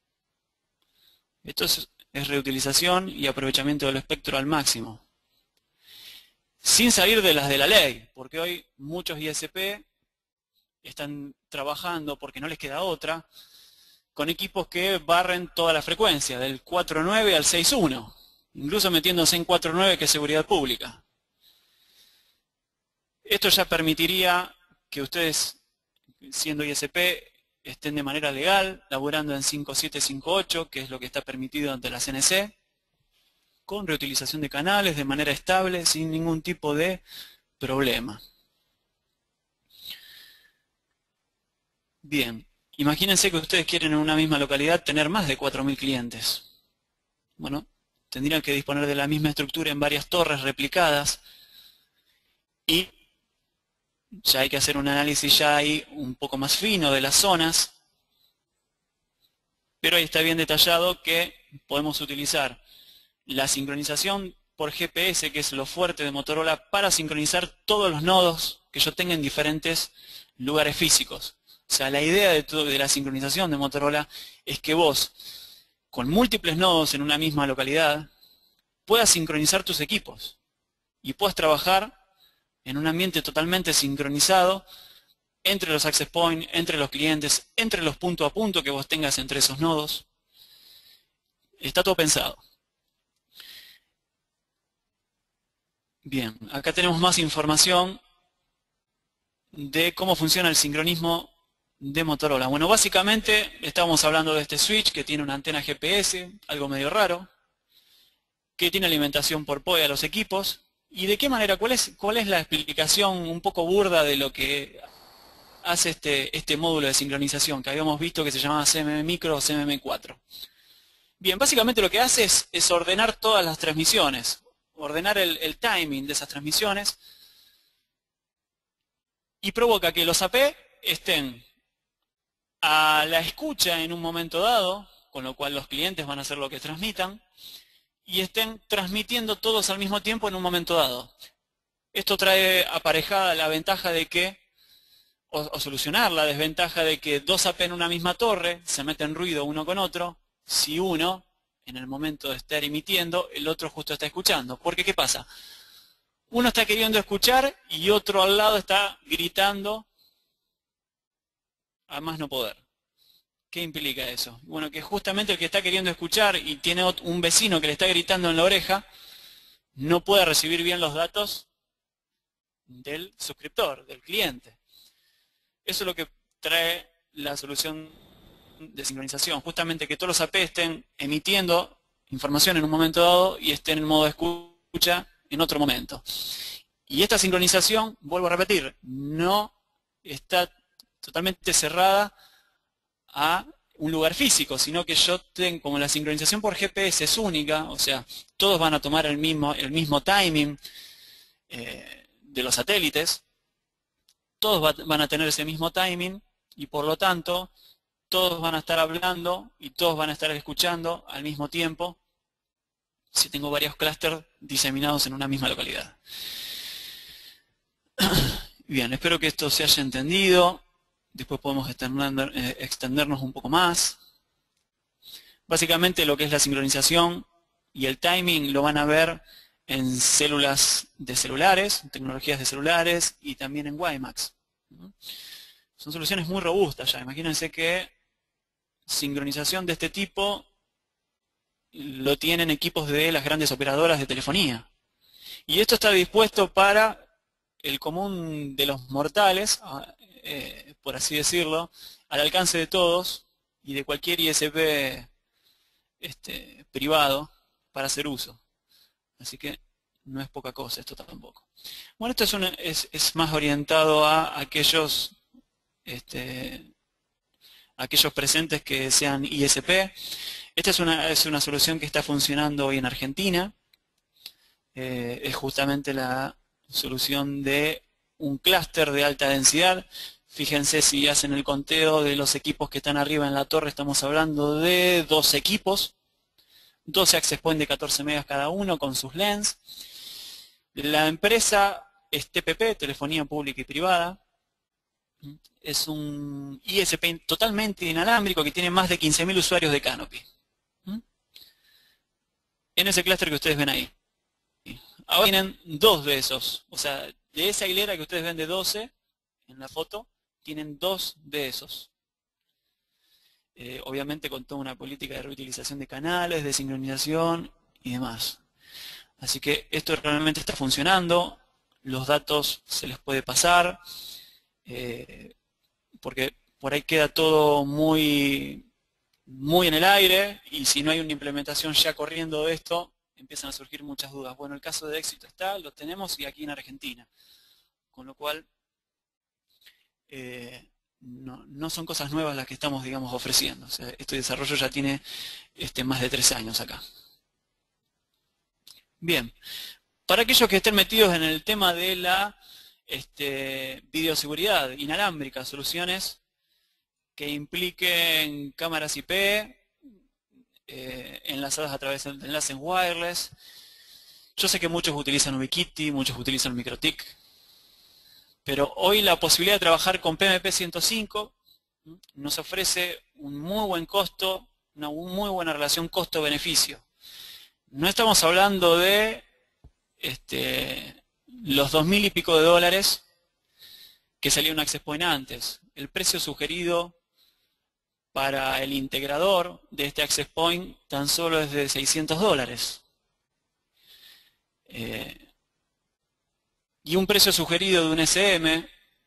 Esto es reutilización y aprovechamiento del espectro al máximo. Sin salir de las de la ley, porque hoy muchos ISP están trabajando, porque no les queda otra, con equipos que barren toda la frecuencia, del 4.9 al 6.1, incluso metiéndose en 4.9 que es seguridad pública. Esto ya permitiría que ustedes, siendo ISP, estén de manera legal, laburando en 5.7, 5.8, que es lo que está permitido ante la CNC, con reutilización de canales de manera estable, sin ningún tipo de problema. Bien, imagínense que ustedes quieren en una misma localidad tener más de 4.000 clientes. Bueno, tendrían que disponer de la misma estructura en varias torres replicadas y ya hay que hacer un análisis ya ahí un poco más fino de las zonas, pero ahí está bien detallado que podemos utilizar la sincronización por GPS, que es lo fuerte de Motorola, para sincronizar todos los nodos que yo tenga en diferentes lugares físicos. O sea, la idea de la sincronización de Motorola es que vos, con múltiples nodos en una misma localidad, puedas sincronizar tus equipos y puedas trabajar en un ambiente totalmente sincronizado entre los access points, entre los clientes, entre los punto a punto que vos tengas entre esos nodos. Está todo pensado. Bien, acá tenemos más información de cómo funciona el sincronismo de Motorola. Bueno, básicamente estábamos hablando de este switch que tiene una antena GPS, algo medio raro, que tiene alimentación por PoE a los equipos. ¿Y de qué manera? ¿Cuál es la explicación un poco burda de lo que hace este módulo de sincronización que habíamos visto que se llamaba CMM Micro o CMM4? Bien, básicamente lo que hace es ordenar todas las transmisiones, ordenar el timing de esas transmisiones y provoca que los AP estén a la escucha en un momento dado, con lo cual los clientes van a hacer lo que transmitan, y estén transmitiendo todos al mismo tiempo en un momento dado. Esto trae aparejada la ventaja de que, o solucionar la desventaja de que dos AP en una misma torre se meten ruido uno con otro, si uno, en el momento de estar emitiendo, el otro justo está escuchando. Porque, ¿qué pasa? Uno está queriendo escuchar y otro al lado está gritando a más no poder. ¿Qué implica eso? Bueno, que justamente el que está queriendo escuchar y tiene un vecino que le está gritando en la oreja, no puede recibir bien los datos del suscriptor, del cliente. Eso es lo que trae la solución de sincronización, justamente que todos los AP estén emitiendo información en un momento dado y estén en modo de escucha en otro momento. Y esta sincronización, vuelvo a repetir, no está totalmente cerrada a un lugar físico, sino que yo tengo, como la sincronización por GPS es única, o sea, todos van a tomar el mismo timing de los satélites, todos van a tener ese mismo timing y por lo tanto todos van a estar hablando y todos van a estar escuchando al mismo tiempo si tengo varios clústeres diseminados en una misma localidad. Bien, espero que esto se haya entendido. Después podemos extendernos un poco más. Básicamente lo que es la sincronización y el timing lo van a ver en células de celulares, tecnologías de celulares y también en WiMAX. Son soluciones muy robustas ya. Imagínense que sincronización de este tipo lo tienen equipos de las grandes operadoras de telefonía. Y esto está dispuesto para el común de los mortales, por así decirlo, al alcance de todos y de cualquier ISP privado para hacer uso. Así que no es poca cosa esto tampoco. Bueno, esto es más orientado a aquellos presentes que sean ISP. Esta es una solución que está funcionando hoy en Argentina. Es justamente la solución de un clúster de alta densidad. Fíjense, si hacen el conteo de los equipos que están arriba en la torre, estamos hablando de 12 equipos, 12 access points de 14 megas cada uno con sus LANs. La empresa es TPP, Telefonía Pública y Privada. Es un ISP totalmente inalámbrico que tiene más de 15.000 usuarios de Canopy. En ese clúster que ustedes ven ahí. Ahora tienen 2 de esos. O sea, de esa hilera que ustedes ven de 12 en la foto, tienen 2 de esos. Obviamente con toda una política de reutilización de canales, de sincronización y demás. Así que esto realmente está funcionando. Los datos se les puede pasar. Porque por ahí queda todo muy en el aire, y si no hay una implementación ya corriendo de esto, empiezan a surgir muchas dudas. Bueno, el caso de éxito está, lo tenemos, y aquí en Argentina. Con lo cual, no son cosas nuevas las que estamos, digamos, ofreciendo. O sea, este desarrollo ya tiene más de 3 años acá. Bien, para aquellos que estén metidos en el tema de la videoseguridad inalámbrica, soluciones que impliquen cámaras IP, enlazadas a través de enlaces wireless. Yo sé que muchos utilizan Ubiquiti, muchos utilizan MikroTik, pero hoy la posibilidad de trabajar con PMP105 nos ofrece un muy buen costo, una muy buena relación costo-beneficio. No estamos hablando de los 2.000 y pico de dólares que salía un access point antes. El precio sugerido para el integrador de este access point tan solo es de 600 dólares. Y un precio sugerido de un SM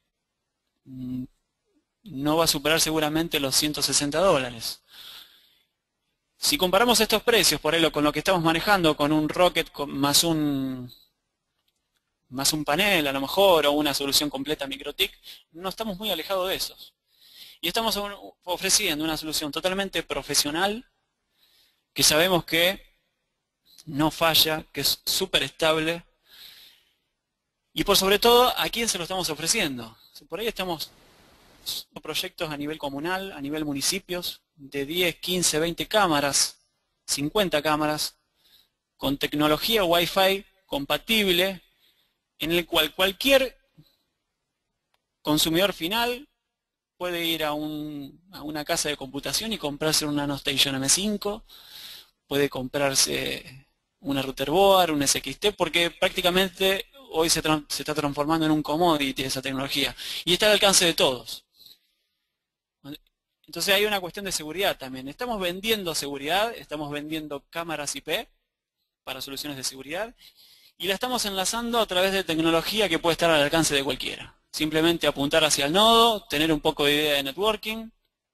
no va a superar seguramente los 160 dólares. Si comparamos estos precios, por ejemplo, con lo que estamos manejando, con un Rocket más un panel a lo mejor, o una solución completa MikroTik, no estamos muy alejados de esos. Y estamos ofreciendo una solución totalmente profesional, que sabemos que no falla, que es súper estable. Y por sobre todo, ¿a quién se lo estamos ofreciendo? Por ahí estamos proyectos a nivel comunal, a nivel municipios, de 10, 15, 20 cámaras, 50 cámaras, con tecnología Wi-Fi compatible, en el cual cualquier consumidor final puede ir a una casa de computación y comprarse un NanoStation M5, puede comprarse una router board, un SXT, porque prácticamente hoy se está transformando en un commodity esa tecnología, y está al alcance de todos. Entonces hay una cuestión de seguridad también. Estamos vendiendo seguridad, estamos vendiendo cámaras IP para soluciones de seguridad, y la estamos enlazando a través de tecnología que puede estar al alcance de cualquiera. Simplemente apuntar hacia el nodo, tener un poco de idea de networking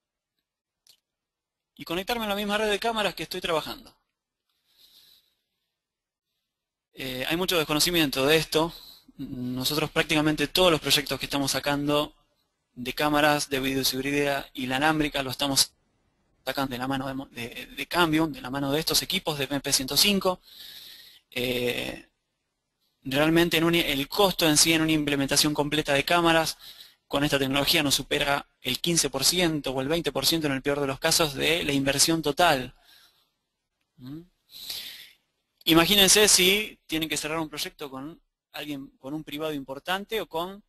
y conectarme a la misma red de cámaras que estoy trabajando. Hay mucho desconocimiento de esto. Nosotros prácticamente todos los proyectos que estamos sacando de cámaras de videoseguridad inalámbrica lo estamos sacando de la mano de Cambium, de la mano de estos equipos de MP105. Realmente el costo en sí en una implementación completa de cámaras con esta tecnología no supera el 15% o el 20% en el peor de los casos de la inversión total. Imagínense si tienen que cerrar un proyecto con alguien, con un privado importante o con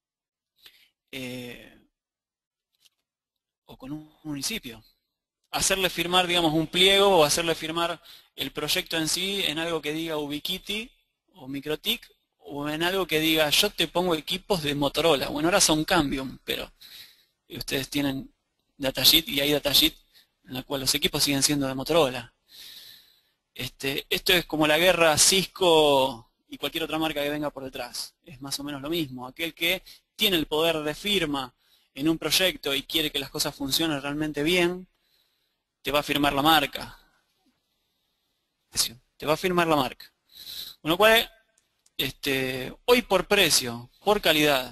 un municipio. Hacerle firmar, digamos, un pliego o hacerle firmar el proyecto en sí en algo que diga Ubiquiti o MikroTik, o en algo que diga yo te pongo equipos de Motorola. Bueno, ahora son Cambium, pero ustedes tienen datasheet y hay datasheet en la cual los equipos siguen siendo de Motorola. Esto es como la guerra Cisco y cualquier otra marca que venga por detrás. Es más o menos lo mismo. Aquel que tiene el poder de firma en un proyecto y quiere que las cosas funcionen realmente bien, te va a firmar la marca. Te va a firmar la marca. Con lo cual, hoy por precio, por calidad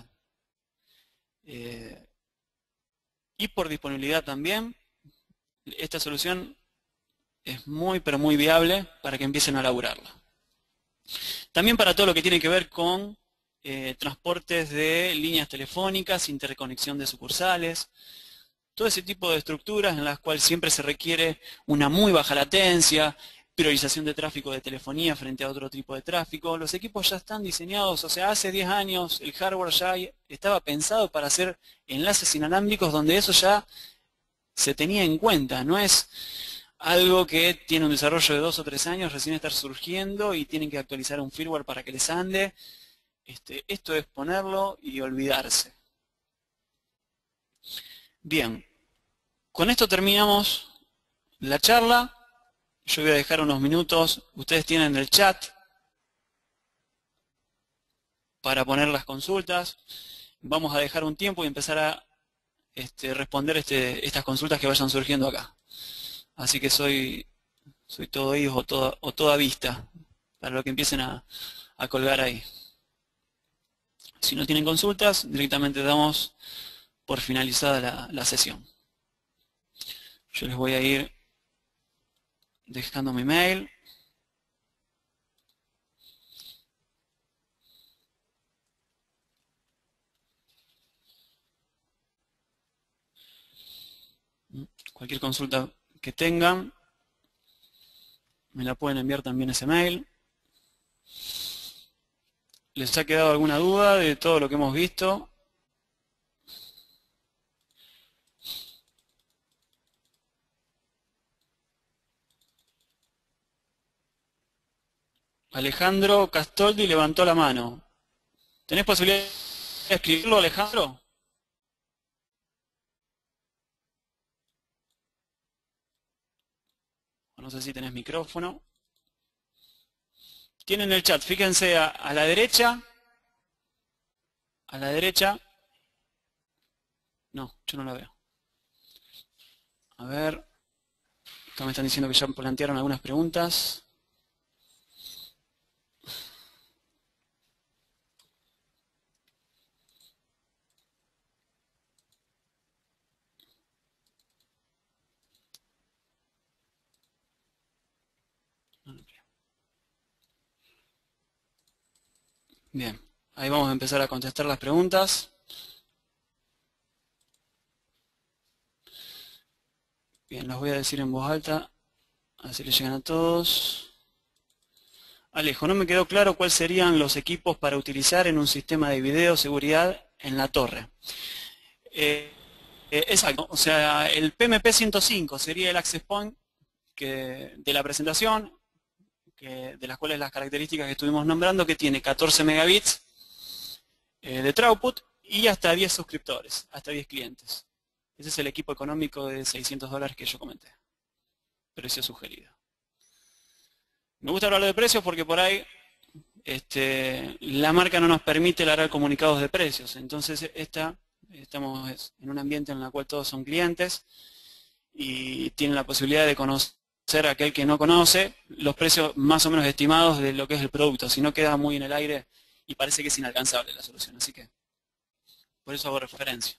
y por disponibilidad también, esta solución es muy pero muy viable para que empiecen a laburarla. También para todo lo que tiene que ver con transportes de líneas telefónicas, interconexión de sucursales, todo ese tipo de estructuras en las cuales siempre se requiere una muy baja latencia, priorización de tráfico de telefonía frente a otro tipo de tráfico. Los equipos ya están diseñados, o sea, hace 10 años el hardware ya estaba pensado para hacer enlaces inalámbricos donde eso ya se tenía en cuenta. No es algo que tiene un desarrollo de 2 o 3 años, recién está surgiendo y tienen que actualizar un firmware para que les ande. Esto es ponerlo y olvidarse. Bien, con esto terminamos la charla. Yo voy a dejar unos minutos. Ustedes tienen el chat para poner las consultas. Vamos a dejar un tiempo y empezar a responder estas consultas que vayan surgiendo acá. Así que soy todo oídos o toda vista para lo que empiecen a colgar ahí. Si no tienen consultas, directamente damos por finalizada la sesión. Yo les voy a ir dejando mi mail. Cualquier consulta que tengan, me la pueden enviar también ese mail. ¿Les ha quedado alguna duda de todo lo que hemos visto? Alejandro Castoldi levantó la mano. ¿Tenés posibilidad de escribirlo, Alejandro? No sé si tenés micrófono. Tienen el chat, fíjense a la derecha. A la derecha. No, yo no la veo. A ver. Acá me están diciendo que ya plantearon algunas preguntas. Bien, ahí vamos a empezar a contestar las preguntas. Bien, las voy a decir en voz alta, así les llegan a todos. Alejo, no me quedó claro cuáles serían los equipos para utilizar en un sistema de video seguridad en la torre. Exacto, o sea, el PMP-105 sería el access point de la presentación, de las cuales las características que estuvimos nombrando, que tiene 14 megabits de throughput y hasta 10 suscriptores, hasta 10 clientes. Ese es el equipo económico de $600 que yo comenté. Precio sugerido. Me gusta hablar de precios porque por ahí la marca no nos permite largar comunicados de precios. Entonces estamos en un ambiente en el cual todos son clientes y tienen la posibilidad de conocer a aquel que no conoce los precios más o menos estimados de lo que es el producto. Si no, queda muy en el aire y parece que es inalcanzable la solución. Así que por eso hago referencia.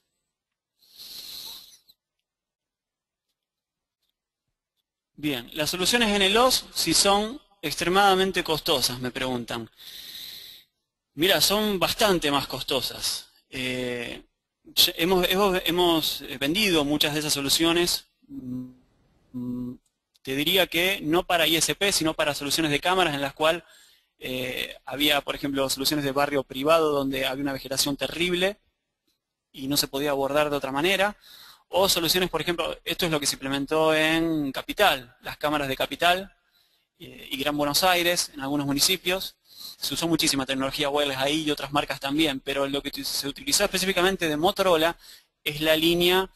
Bien, las soluciones en el OS si son extremadamente costosas, me preguntan. Mira, son bastante más costosas. Hemos vendido muchas de esas soluciones, te diría que no para ISP, sino para soluciones de cámaras en las cuales había, por ejemplo, soluciones de barrio privado donde había una vegetación terrible y no se podía abordar de otra manera. O soluciones, por ejemplo, esto es lo que se implementó en Capital, las cámaras de Capital y Gran Buenos Aires, en algunos municipios, Se usó muchísima tecnología wireless ahí y otras marcas también, pero lo que se utilizó específicamente de Motorola es la línea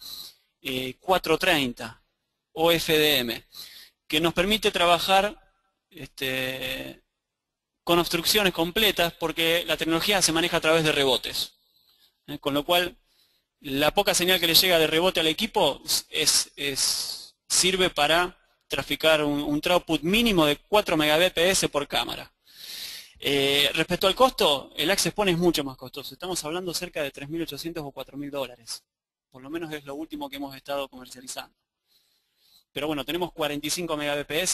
430 o FDM, que nos permite trabajar con obstrucciones completas porque la tecnología se maneja a través de rebotes. Con lo cual, la poca señal que le llega de rebote al equipo sirve para traficar un throughput mínimo de 4 Mbps por cámara. Respecto al costo, el Access Point es mucho más costoso. Estamos hablando cerca de 3.800 o 4.000 dólares. Por lo menos es lo último que hemos estado comercializando. Pero bueno, tenemos 45 Mbps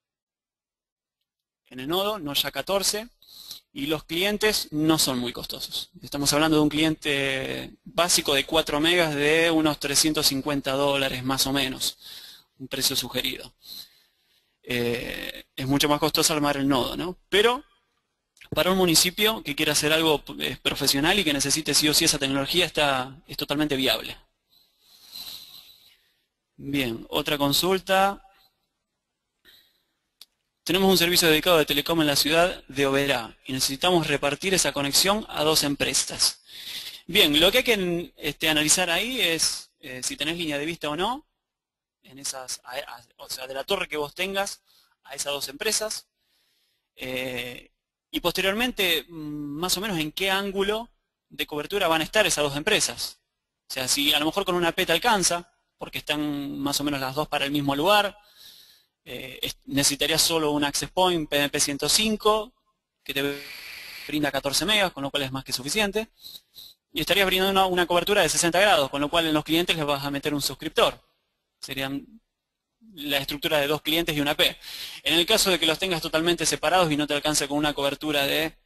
en el nodo, no ya 14. Y los clientes no son muy costosos. Estamos hablando de un cliente básico de 4 megas de unos 350 dólares más o menos. Un precio sugerido. Es mucho más costoso armar el nodo, ¿no? Pero para un municipio que quiera hacer algo profesional y que necesite sí o sí esa tecnología es totalmente viable. Bien, otra consulta. Tenemos un servicio dedicado de telecom en la ciudad de Oberá y necesitamos repartir esa conexión a 2 empresas. Bien, lo que hay que analizar ahí es si tenés línea de vista o no, en esas, o sea, de la torre que vos tengas a esas 2 empresas. Y posteriormente, más o menos en qué ángulo de cobertura van a estar esas 2 empresas. O sea, si a lo mejor con una P te alcanza, porque están más o menos las 2 para el mismo lugar, necesitarías solo un Access Point PMP 105 que te brinda 14 megas, con lo cual es más que suficiente. Y estarías brindando una cobertura de 60 grados, con lo cual en los clientes les vas a meter un suscriptor. Serían la estructura de 2 clientes y una P. En el caso de que los tengas totalmente separados y no te alcance con una cobertura de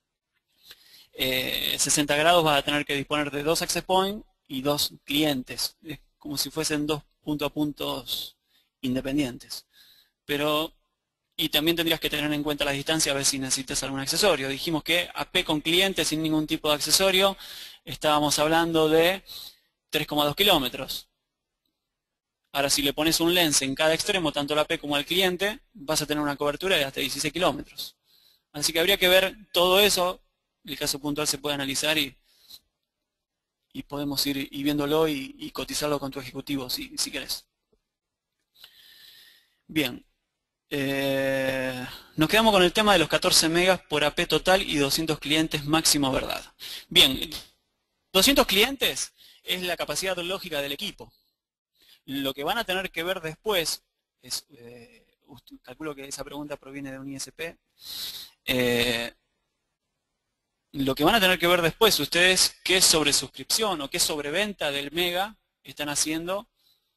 60 grados, vas a tener que disponer de 2 Access Point y 2 clientes. Es como si fuesen 2 punto a puntos independientes. Y también tendrías que tener en cuenta la distancia a ver si necesitas algún accesorio. Dijimos que AP con cliente sin ningún tipo de accesorio, estábamos hablando de 3,2 kilómetros. Ahora, si le pones un lens en cada extremo, tanto la AP como al cliente, vas a tener una cobertura de hasta 16 kilómetros. Así que habría que ver todo eso. El caso puntual se puede analizar y podemos ir viéndolo y cotizarlo con tu ejecutivo si querés. Bien. Nos quedamos con el tema de los 14 megas por AP total y 200 clientes máximo, ¿verdad? Bien, 200 clientes es la capacidad lógica del equipo. Lo que van a tener que ver después, calculo que esa pregunta proviene de un ISP, lo que van a tener que ver después ustedes qué sobresuscripción o qué sobreventa del mega están haciendo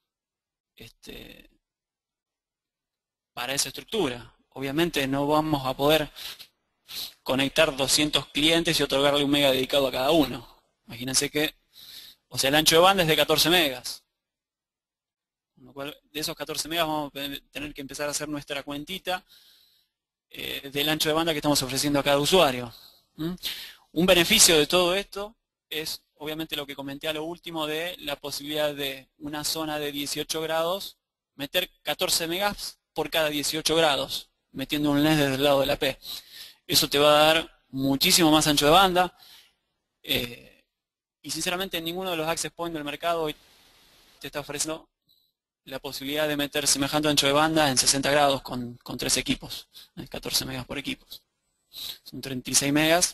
para esa estructura. Obviamente no vamos a poder conectar 200 clientes y otorgarle un mega dedicado a cada uno. Imagínense que, o sea, el ancho de banda es de 14 megas. Con lo cual, de esos 14 megas vamos a tener que empezar a hacer nuestra cuentita del ancho de banda que estamos ofreciendo a cada usuario. Un beneficio de todo esto es, obviamente, lo que comenté a lo último de la posibilidad de una zona de 18 grados, meter 14 megas por cada 18 grados, metiendo un lens desde el lado de la P. Eso te va a dar muchísimo más ancho de banda y sinceramente ninguno de los access points del mercado hoy te está ofreciendo la posibilidad de meter semejante ancho de banda en 60 grados con 3 equipos, 14 megas por equipos. Son 36 megas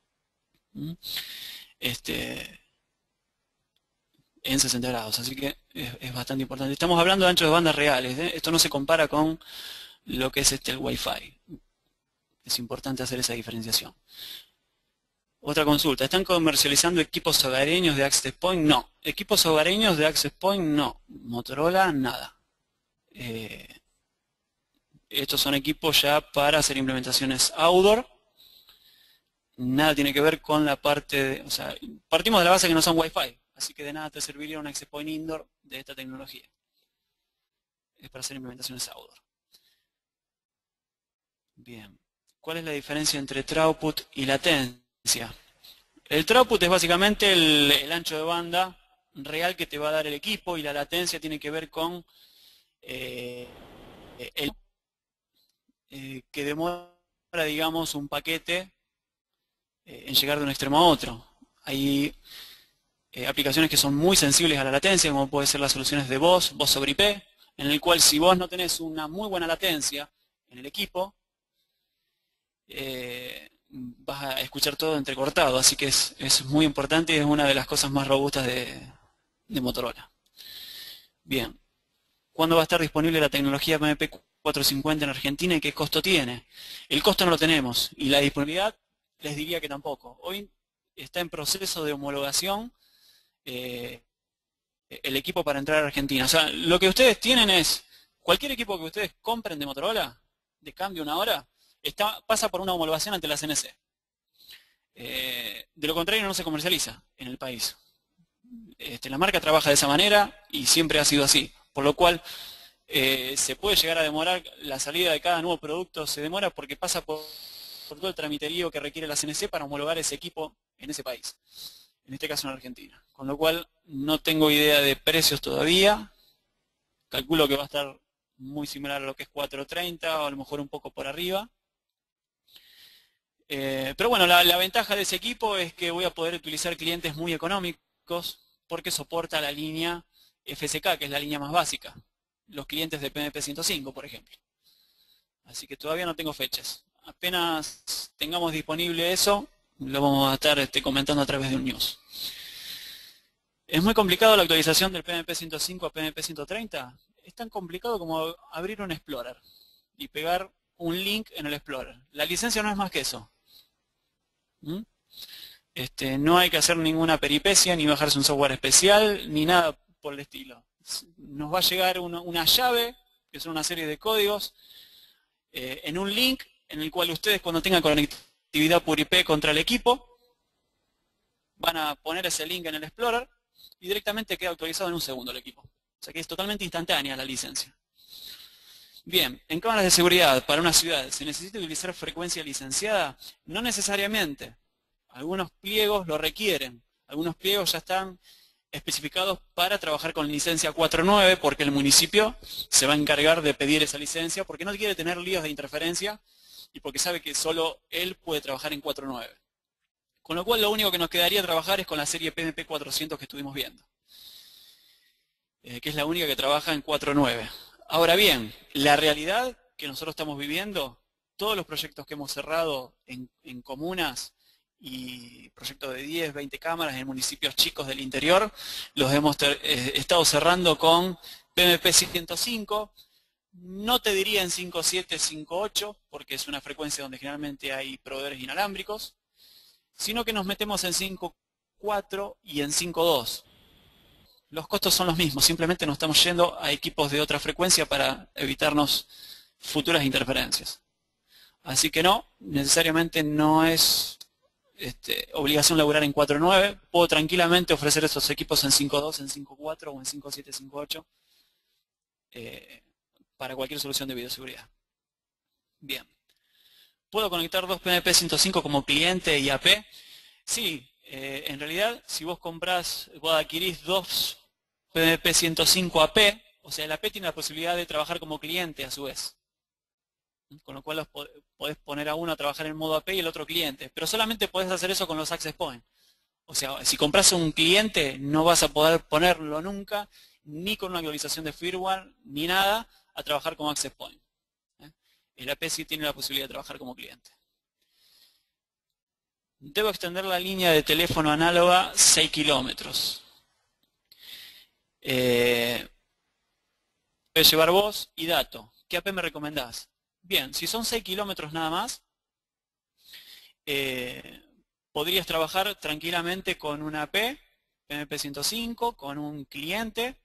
en 60 grados, así que es bastante importante. Estamos hablando de anchos de banda reales, esto no se compara con lo que es el Wi-Fi. Es importante hacer esa diferenciación. Otra consulta, ¿están comercializando equipos hogareños de Access Point? No. Equipos hogareños de Access Point, no. Motorola, nada. Estos son equipos ya para hacer implementaciones outdoor. Nada tiene que ver con la parte de, o sea, partimos de la base que no son Wi-Fi, así que de nada te serviría un Access Point indoor de esta tecnología. Es para hacer implementaciones outdoor. Bien. ¿Cuál es la diferencia entre throughput y latencia? El throughput es básicamente el ancho de banda real que te va a dar el equipo y la latencia tiene que ver con el que demora digamos, un paquete en llegar de un extremo a otro. Hay aplicaciones que son muy sensibles a la latencia, como pueden ser las soluciones de voz sobre IP, en el cual si vos no tenés una muy buena latencia en el equipo, vas a escuchar todo entrecortado, así que es muy importante y es una de las cosas más robustas de Motorola. Bien, ¿cuándo va a estar disponible la tecnología PMP 450 en Argentina y qué costo tiene? El costo no lo tenemos y la disponibilidad les diría que tampoco. Hoy está en proceso de homologación el equipo para entrar a Argentina. O sea, lo que ustedes tienen es, cualquier equipo que ustedes compren de Motorola, de cambio una hora, pasa por una homologación ante la CNC. De lo contrario no se comercializa en el país. La marca trabaja de esa manera y siempre ha sido así, por lo cual se puede llegar a demorar la salida de cada nuevo producto, se demora porque pasa por todo el tramiterío que requiere la CNC para homologar ese equipo en ese país, en este caso en Argentina. Con lo cual no tengo idea de precios todavía, calculo que va a estar muy similar a lo que es 430 o a lo mejor un poco por arriba. Pero bueno, la ventaja de ese equipo es que voy a poder utilizar clientes muy económicos porque soporta la línea FSK, que es la línea más básica. Los clientes de PMP 105, por ejemplo. Así que todavía no tengo fechas. Apenas tengamos disponible eso, lo vamos a estar comentando a través de un news. ¿Es muy complicado la actualización del PMP 105 a PMP 130? Es tan complicado como abrir un Explorer y pegar un link en el Explorer. La licencia no es más que eso. No hay que hacer ninguna peripecia, ni bajarse un software especial, ni nada por el estilo. Nos va a llegar una llave, que son una serie de códigos, en un link en el cual ustedes cuando tengan conectividad por IP contra el equipo, van a poner ese link en el Explorer y directamente queda actualizado en un segundo el equipo. O sea que es totalmente instantánea la licencia. Bien, en cámaras de seguridad para una ciudad, ¿se necesita utilizar frecuencia licenciada? No necesariamente. Algunos pliegos lo requieren. Algunos pliegos ya están especificados para trabajar con licencia 4.9 porque el municipio se va a encargar de pedir esa licencia porque no quiere tener líos de interferencia y porque sabe que solo él puede trabajar en 4.9. Con lo cual lo único que nos quedaría trabajar es con la serie PMP 400 que estuvimos viendo, que es la única que trabaja en 4.9. Ahora bien, la realidad que nosotros estamos viviendo, todos los proyectos que hemos cerrado en comunas y proyectos de 10, 20 cámaras en municipios chicos del interior, los hemos estado cerrando con PMP 105, no te diría en 5.7, 5.8, porque es una frecuencia donde generalmente hay proveedores inalámbricos, sino que nos metemos en 5.4 y en 5.2. Los costos son los mismos, simplemente nos estamos yendo a equipos de otra frecuencia para evitarnos futuras interferencias. Así que no, necesariamente no es obligación laburar en 4.9. Puedo tranquilamente ofrecer esos equipos en 5.2, en 5.4 o en 5.7, 5.8 para cualquier solución de videoseguridad. Bien. ¿Puedo conectar dos PMP 105 como cliente y AP? Sí, en realidad si vos adquirís dos PMP 105 AP, o sea el AP tiene la posibilidad de trabajar como cliente a su vez. Con lo cual los podés poner a uno a trabajar en modo AP y el otro cliente. Pero solamente podés hacer eso con los access points. O sea, si compras un cliente no vas a poder ponerlo nunca, ni con una actualización de firmware, ni nada, a trabajar como access point. El AP sí tiene la posibilidad de trabajar como cliente. Debo extender la línea de teléfono análoga 6 kilómetros. Puedes llevar voz y dato. ¿Qué AP me recomendás? Bien, si son 6 kilómetros nada más, podrías trabajar tranquilamente con una AP, PMP 105, con un cliente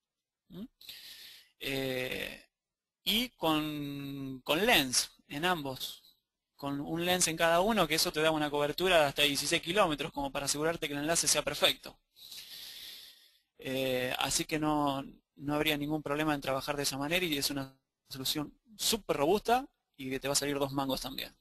y con lens en ambos. Con un lens en cada uno, que eso te da una cobertura de hasta 16 kilómetros, como para asegurarte que el enlace sea perfecto. Así que no habría ningún problema en trabajar de esa manera y es una solución súper robusta y que te va a salir 2 mangos también.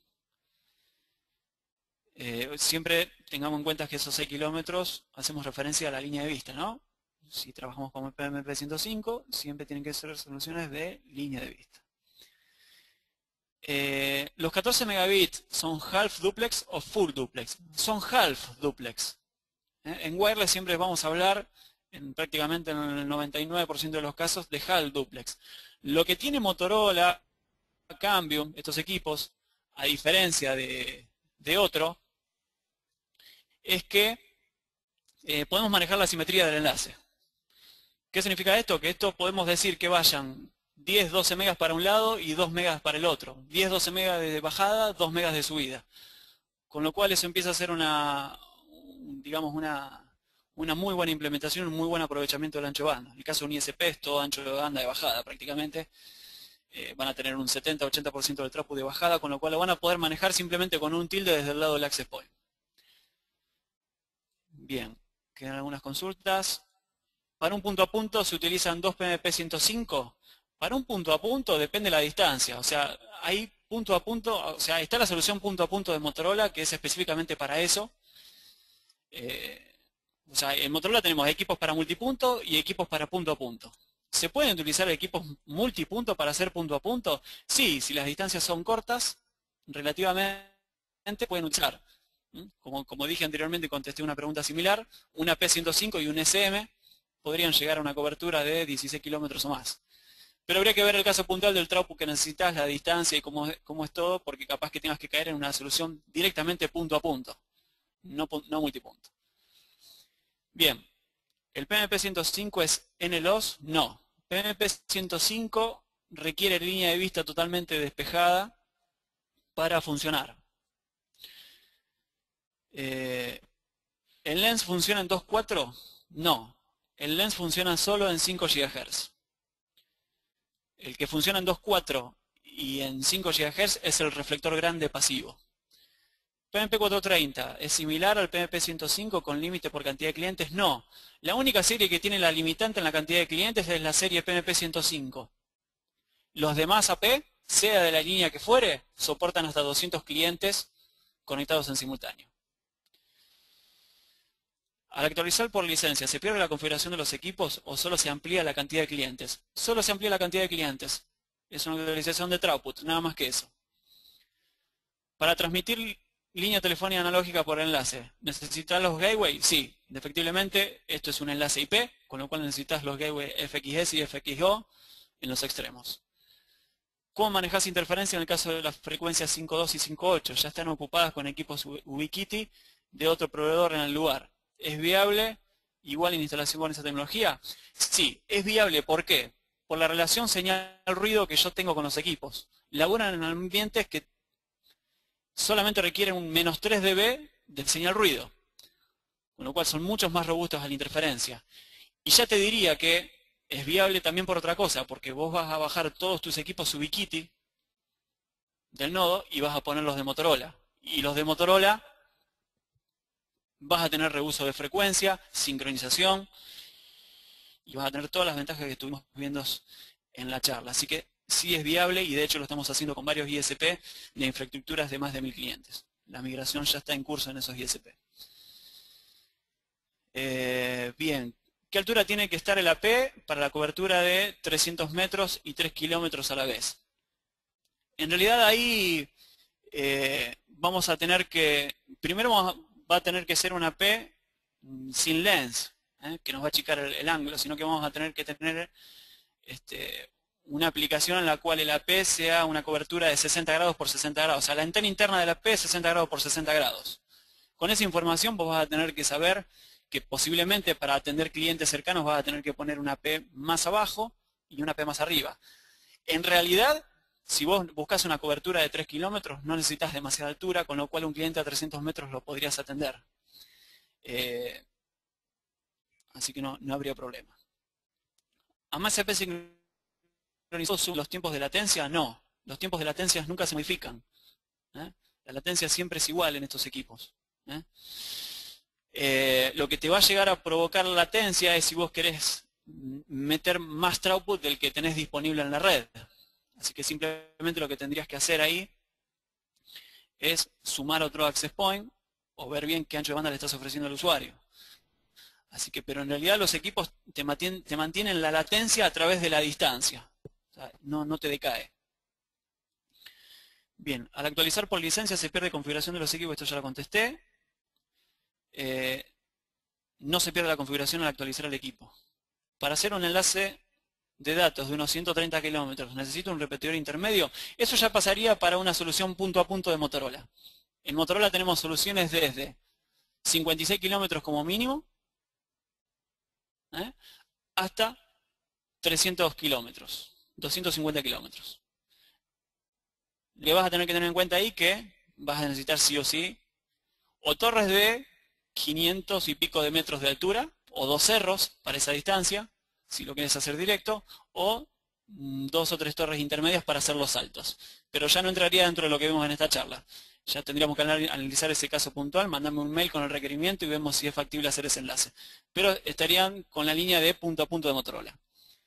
Siempre tengamos en cuenta que esos 6 kilómetros hacemos referencia a la línea de vista, ¿no? Si trabajamos con el PMP 105, siempre tienen que ser soluciones de línea de vista. los 14 megabits son half duplex o full duplex. Son half duplex. En wireless siempre vamos a hablar, prácticamente en el 99% de los casos, de half duplex. Lo que tiene Motorola, Cambium, estos equipos, a diferencia de otro, es que podemos manejar la simetría del enlace. ¿Qué significa esto? Que esto podemos decir que vayan 10, 12 megas para un lado y 2 megas para el otro. 10, 12 megas de bajada, 2 megas de subida. Con lo cual eso empieza a ser digamos una muy buena implementación, un muy buen aprovechamiento del ancho de banda. En el caso de un ISP es todo ancho de banda de bajada prácticamente. Van a tener un 70-80% del throughput de bajada, con lo cual lo van a poder manejar simplemente con un tilde desde el lado del access point. Bien, quedan algunas consultas. Para un punto a punto se utilizan dos PMP105. Para un punto a punto depende de la distancia. O sea, hay punto a punto, o sea, está la solución punto a punto de Motorola, que es específicamente para eso. O sea, en Motorola tenemos equipos para multipunto y equipos para punto a punto. ¿Se pueden utilizar equipos multipunto para hacer punto a punto? Sí, si las distancias son cortas, relativamente pueden usar. Como dije anteriormente, contesté una pregunta similar, una P105 y un SM podrían llegar a una cobertura de 16 kilómetros o más. Pero habría que ver el caso puntual del throughput que necesitas, la distancia y cómo es todo, porque capaz que tengas que caer en una solución directamente punto a punto, no multipunto. Bien, ¿el PMP105 es NLOS? No. PMP105 requiere línea de vista totalmente despejada para funcionar. ¿El lens funciona en 2.4? No. El lens funciona solo en 5 GHz. El que funciona en 2.4 y en 5 GHz es el reflector grande pasivo. PMP430, ¿es similar al PMP105 con límite por cantidad de clientes? No. La única serie que tiene la limitante en la cantidad de clientes es la serie PMP105. Los demás AP, sea de la línea que fuere, soportan hasta 200 clientes conectados en simultáneo. Al actualizar por licencia, ¿se pierde la configuración de los equipos o solo se amplía la cantidad de clientes? Solo se amplía la cantidad de clientes. Es una actualización de throughput, nada más que eso. Para transmitir línea telefónica analógica por enlace, ¿necesitas los gateways? Sí, efectivamente esto es un enlace IP, con lo cual necesitas los gateways FXS y FXO en los extremos. ¿Cómo manejas interferencia en el caso de las frecuencias 5.2 y 5.8? Ya están ocupadas con equipos Ubiquiti de otro proveedor en el lugar. ¿Es viable igual en instalación con esa tecnología? Sí, es viable. ¿Por qué? Por la relación señal-ruido que yo tengo con los equipos. Laboran en ambientes que solamente requieren un -3 dB de señal ruido, con lo cual son muchos más robustos a la interferencia. Y ya te diría que es viable también por otra cosa, porque vos vas a bajar todos tus equipos Ubiquiti del nodo y vas a poner los de Motorola. Y los de Motorola vas a tener reuso de frecuencia, sincronización, y vas a tener todas las ventajas que estuvimos viendo en la charla. Así que sí es viable y de hecho lo estamos haciendo con varios ISP de infraestructuras de más de 1000 clientes. La migración ya está en curso en esos ISP. Bien, ¿qué altura tiene que estar el AP para la cobertura de 300 metros y 3 kilómetros a la vez? En realidad ahí vamos a tener que, primero va a tener que ser un AP sin lens, que nos va a achicar el ángulo, sino que vamos a tener que tener una aplicación en la cual el AP sea una cobertura de 60 grados por 60 grados. O sea, la antena interna del AP es 60 grados por 60 grados. Con esa información vos vas a tener que saber que posiblemente para atender clientes cercanos vas a tener que poner una AP más abajo y una AP más arriba. En realidad, si vos buscas una cobertura de 3 kilómetros, no necesitas demasiada altura, con lo cual un cliente a 300 metros lo podrías atender. Así que no habría problema. ¿Además AP sincronizó los tiempos de latencia? No. Los tiempos de latencia nunca se modifican. La latencia siempre es igual en estos equipos. Lo que te va a llegar a provocar latencia es si vos querés meter más throughput del que tenés disponible en la red. Así que simplemente lo que tendrías que hacer ahí es sumar otro access point o ver bien qué ancho de banda le estás ofreciendo al usuario. Así que, pero en realidad los equipos te mantienen la latencia a través de la distancia. O sea, no te decae. Bien, al actualizar por licencia se pierde configuración de los equipos, esto ya lo contesté. No se pierde la configuración al actualizar el equipo. Para hacer un enlace de datos de unos 130 kilómetros, necesito un repetidor intermedio. Eso ya pasaría para una solución punto a punto de Motorola. En Motorola tenemos soluciones desde 56 kilómetros como mínimo, hasta 300 kilómetros, 250 kilómetros. Le vas a tener que tener en cuenta ahí que vas a necesitar sí o sí o torres de 500 y pico de metros de altura, o 2 cerros para esa distancia, si lo quieres hacer directo, o 2 o 3 torres intermedias para hacer los saltos. Pero ya no entraría dentro de lo que vemos en esta charla. Ya tendríamos que analizar ese caso puntual, mandarme un mail con el requerimiento y vemos si es factible hacer ese enlace. Pero estarían con la línea de punto a punto de Motorola.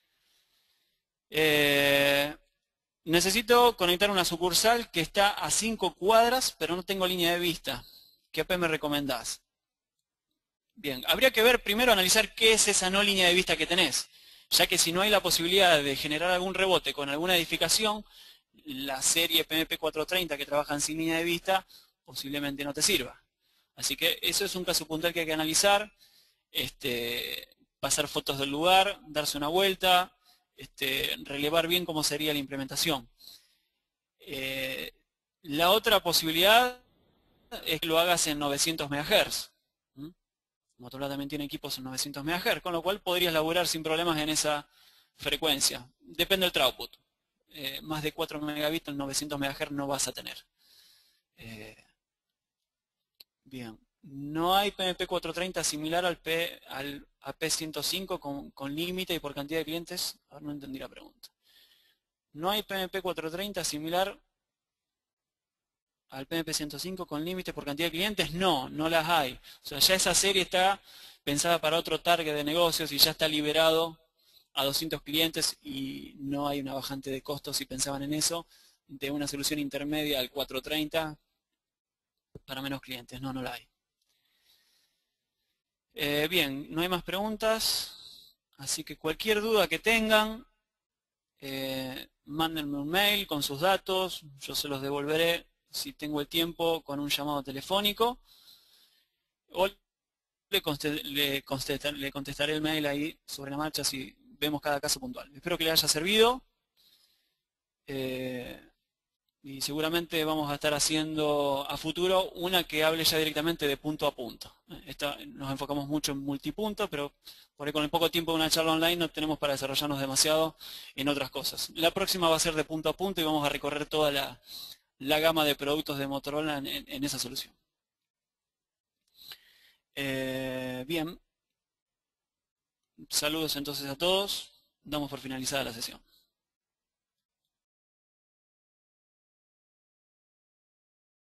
Necesito conectar una sucursal que está a 5 cuadras, pero no tengo línea de vista. ¿Qué AP me recomendás? Bien, habría que ver primero, analizar qué es esa no línea de vista que tenés, ya que si no hay la posibilidad de generar algún rebote con alguna edificación, la serie PMP430 que trabajan sin línea de vista posiblemente no te sirva. Así que eso es un caso puntual que hay que analizar, pasar fotos del lugar, darse una vuelta, relevar bien cómo sería la implementación. La otra posibilidad es que lo hagas en 900 MHz. Motorola también tiene equipos en 900 MHz, con lo cual podrías laburar sin problemas en esa frecuencia. Depende del throughput. Más de 4 megabits en 900 MHz no vas a tener. Bien. No hay PMP430 similar al AP105 con límite y por cantidad de clientes. Ahora no entendí la pregunta. No hay PMP430 similar al PMP105 con límite por cantidad de clientes. No, no las hay. O sea, ya esa serie está pensada para otro target de negocios y ya está liberado a 200 clientes y no hay una bajante de costos, si pensaban en eso, de una solución intermedia al 430 para menos clientes. No, no la hay. Bien, no hay más preguntas, así que cualquier duda que tengan, mándenme un mail con sus datos, yo se los devolveré si tengo el tiempo con un llamado telefónico, o le contestaré el mail ahí sobre la marcha si vemos cada caso puntual. Espero que les haya servido. Y seguramente vamos a estar haciendo a futuro una que hable ya directamente de punto a punto. Nos enfocamos mucho en multipunto, pero por ahí con el poco tiempo de una charla online no tenemos para desarrollarnos demasiado en otras cosas. La próxima va a ser de punto a punto y vamos a recorrer toda la gama de productos de Motorola en esa solución. Bien. Saludos entonces a todos. Damos por finalizada la sesión.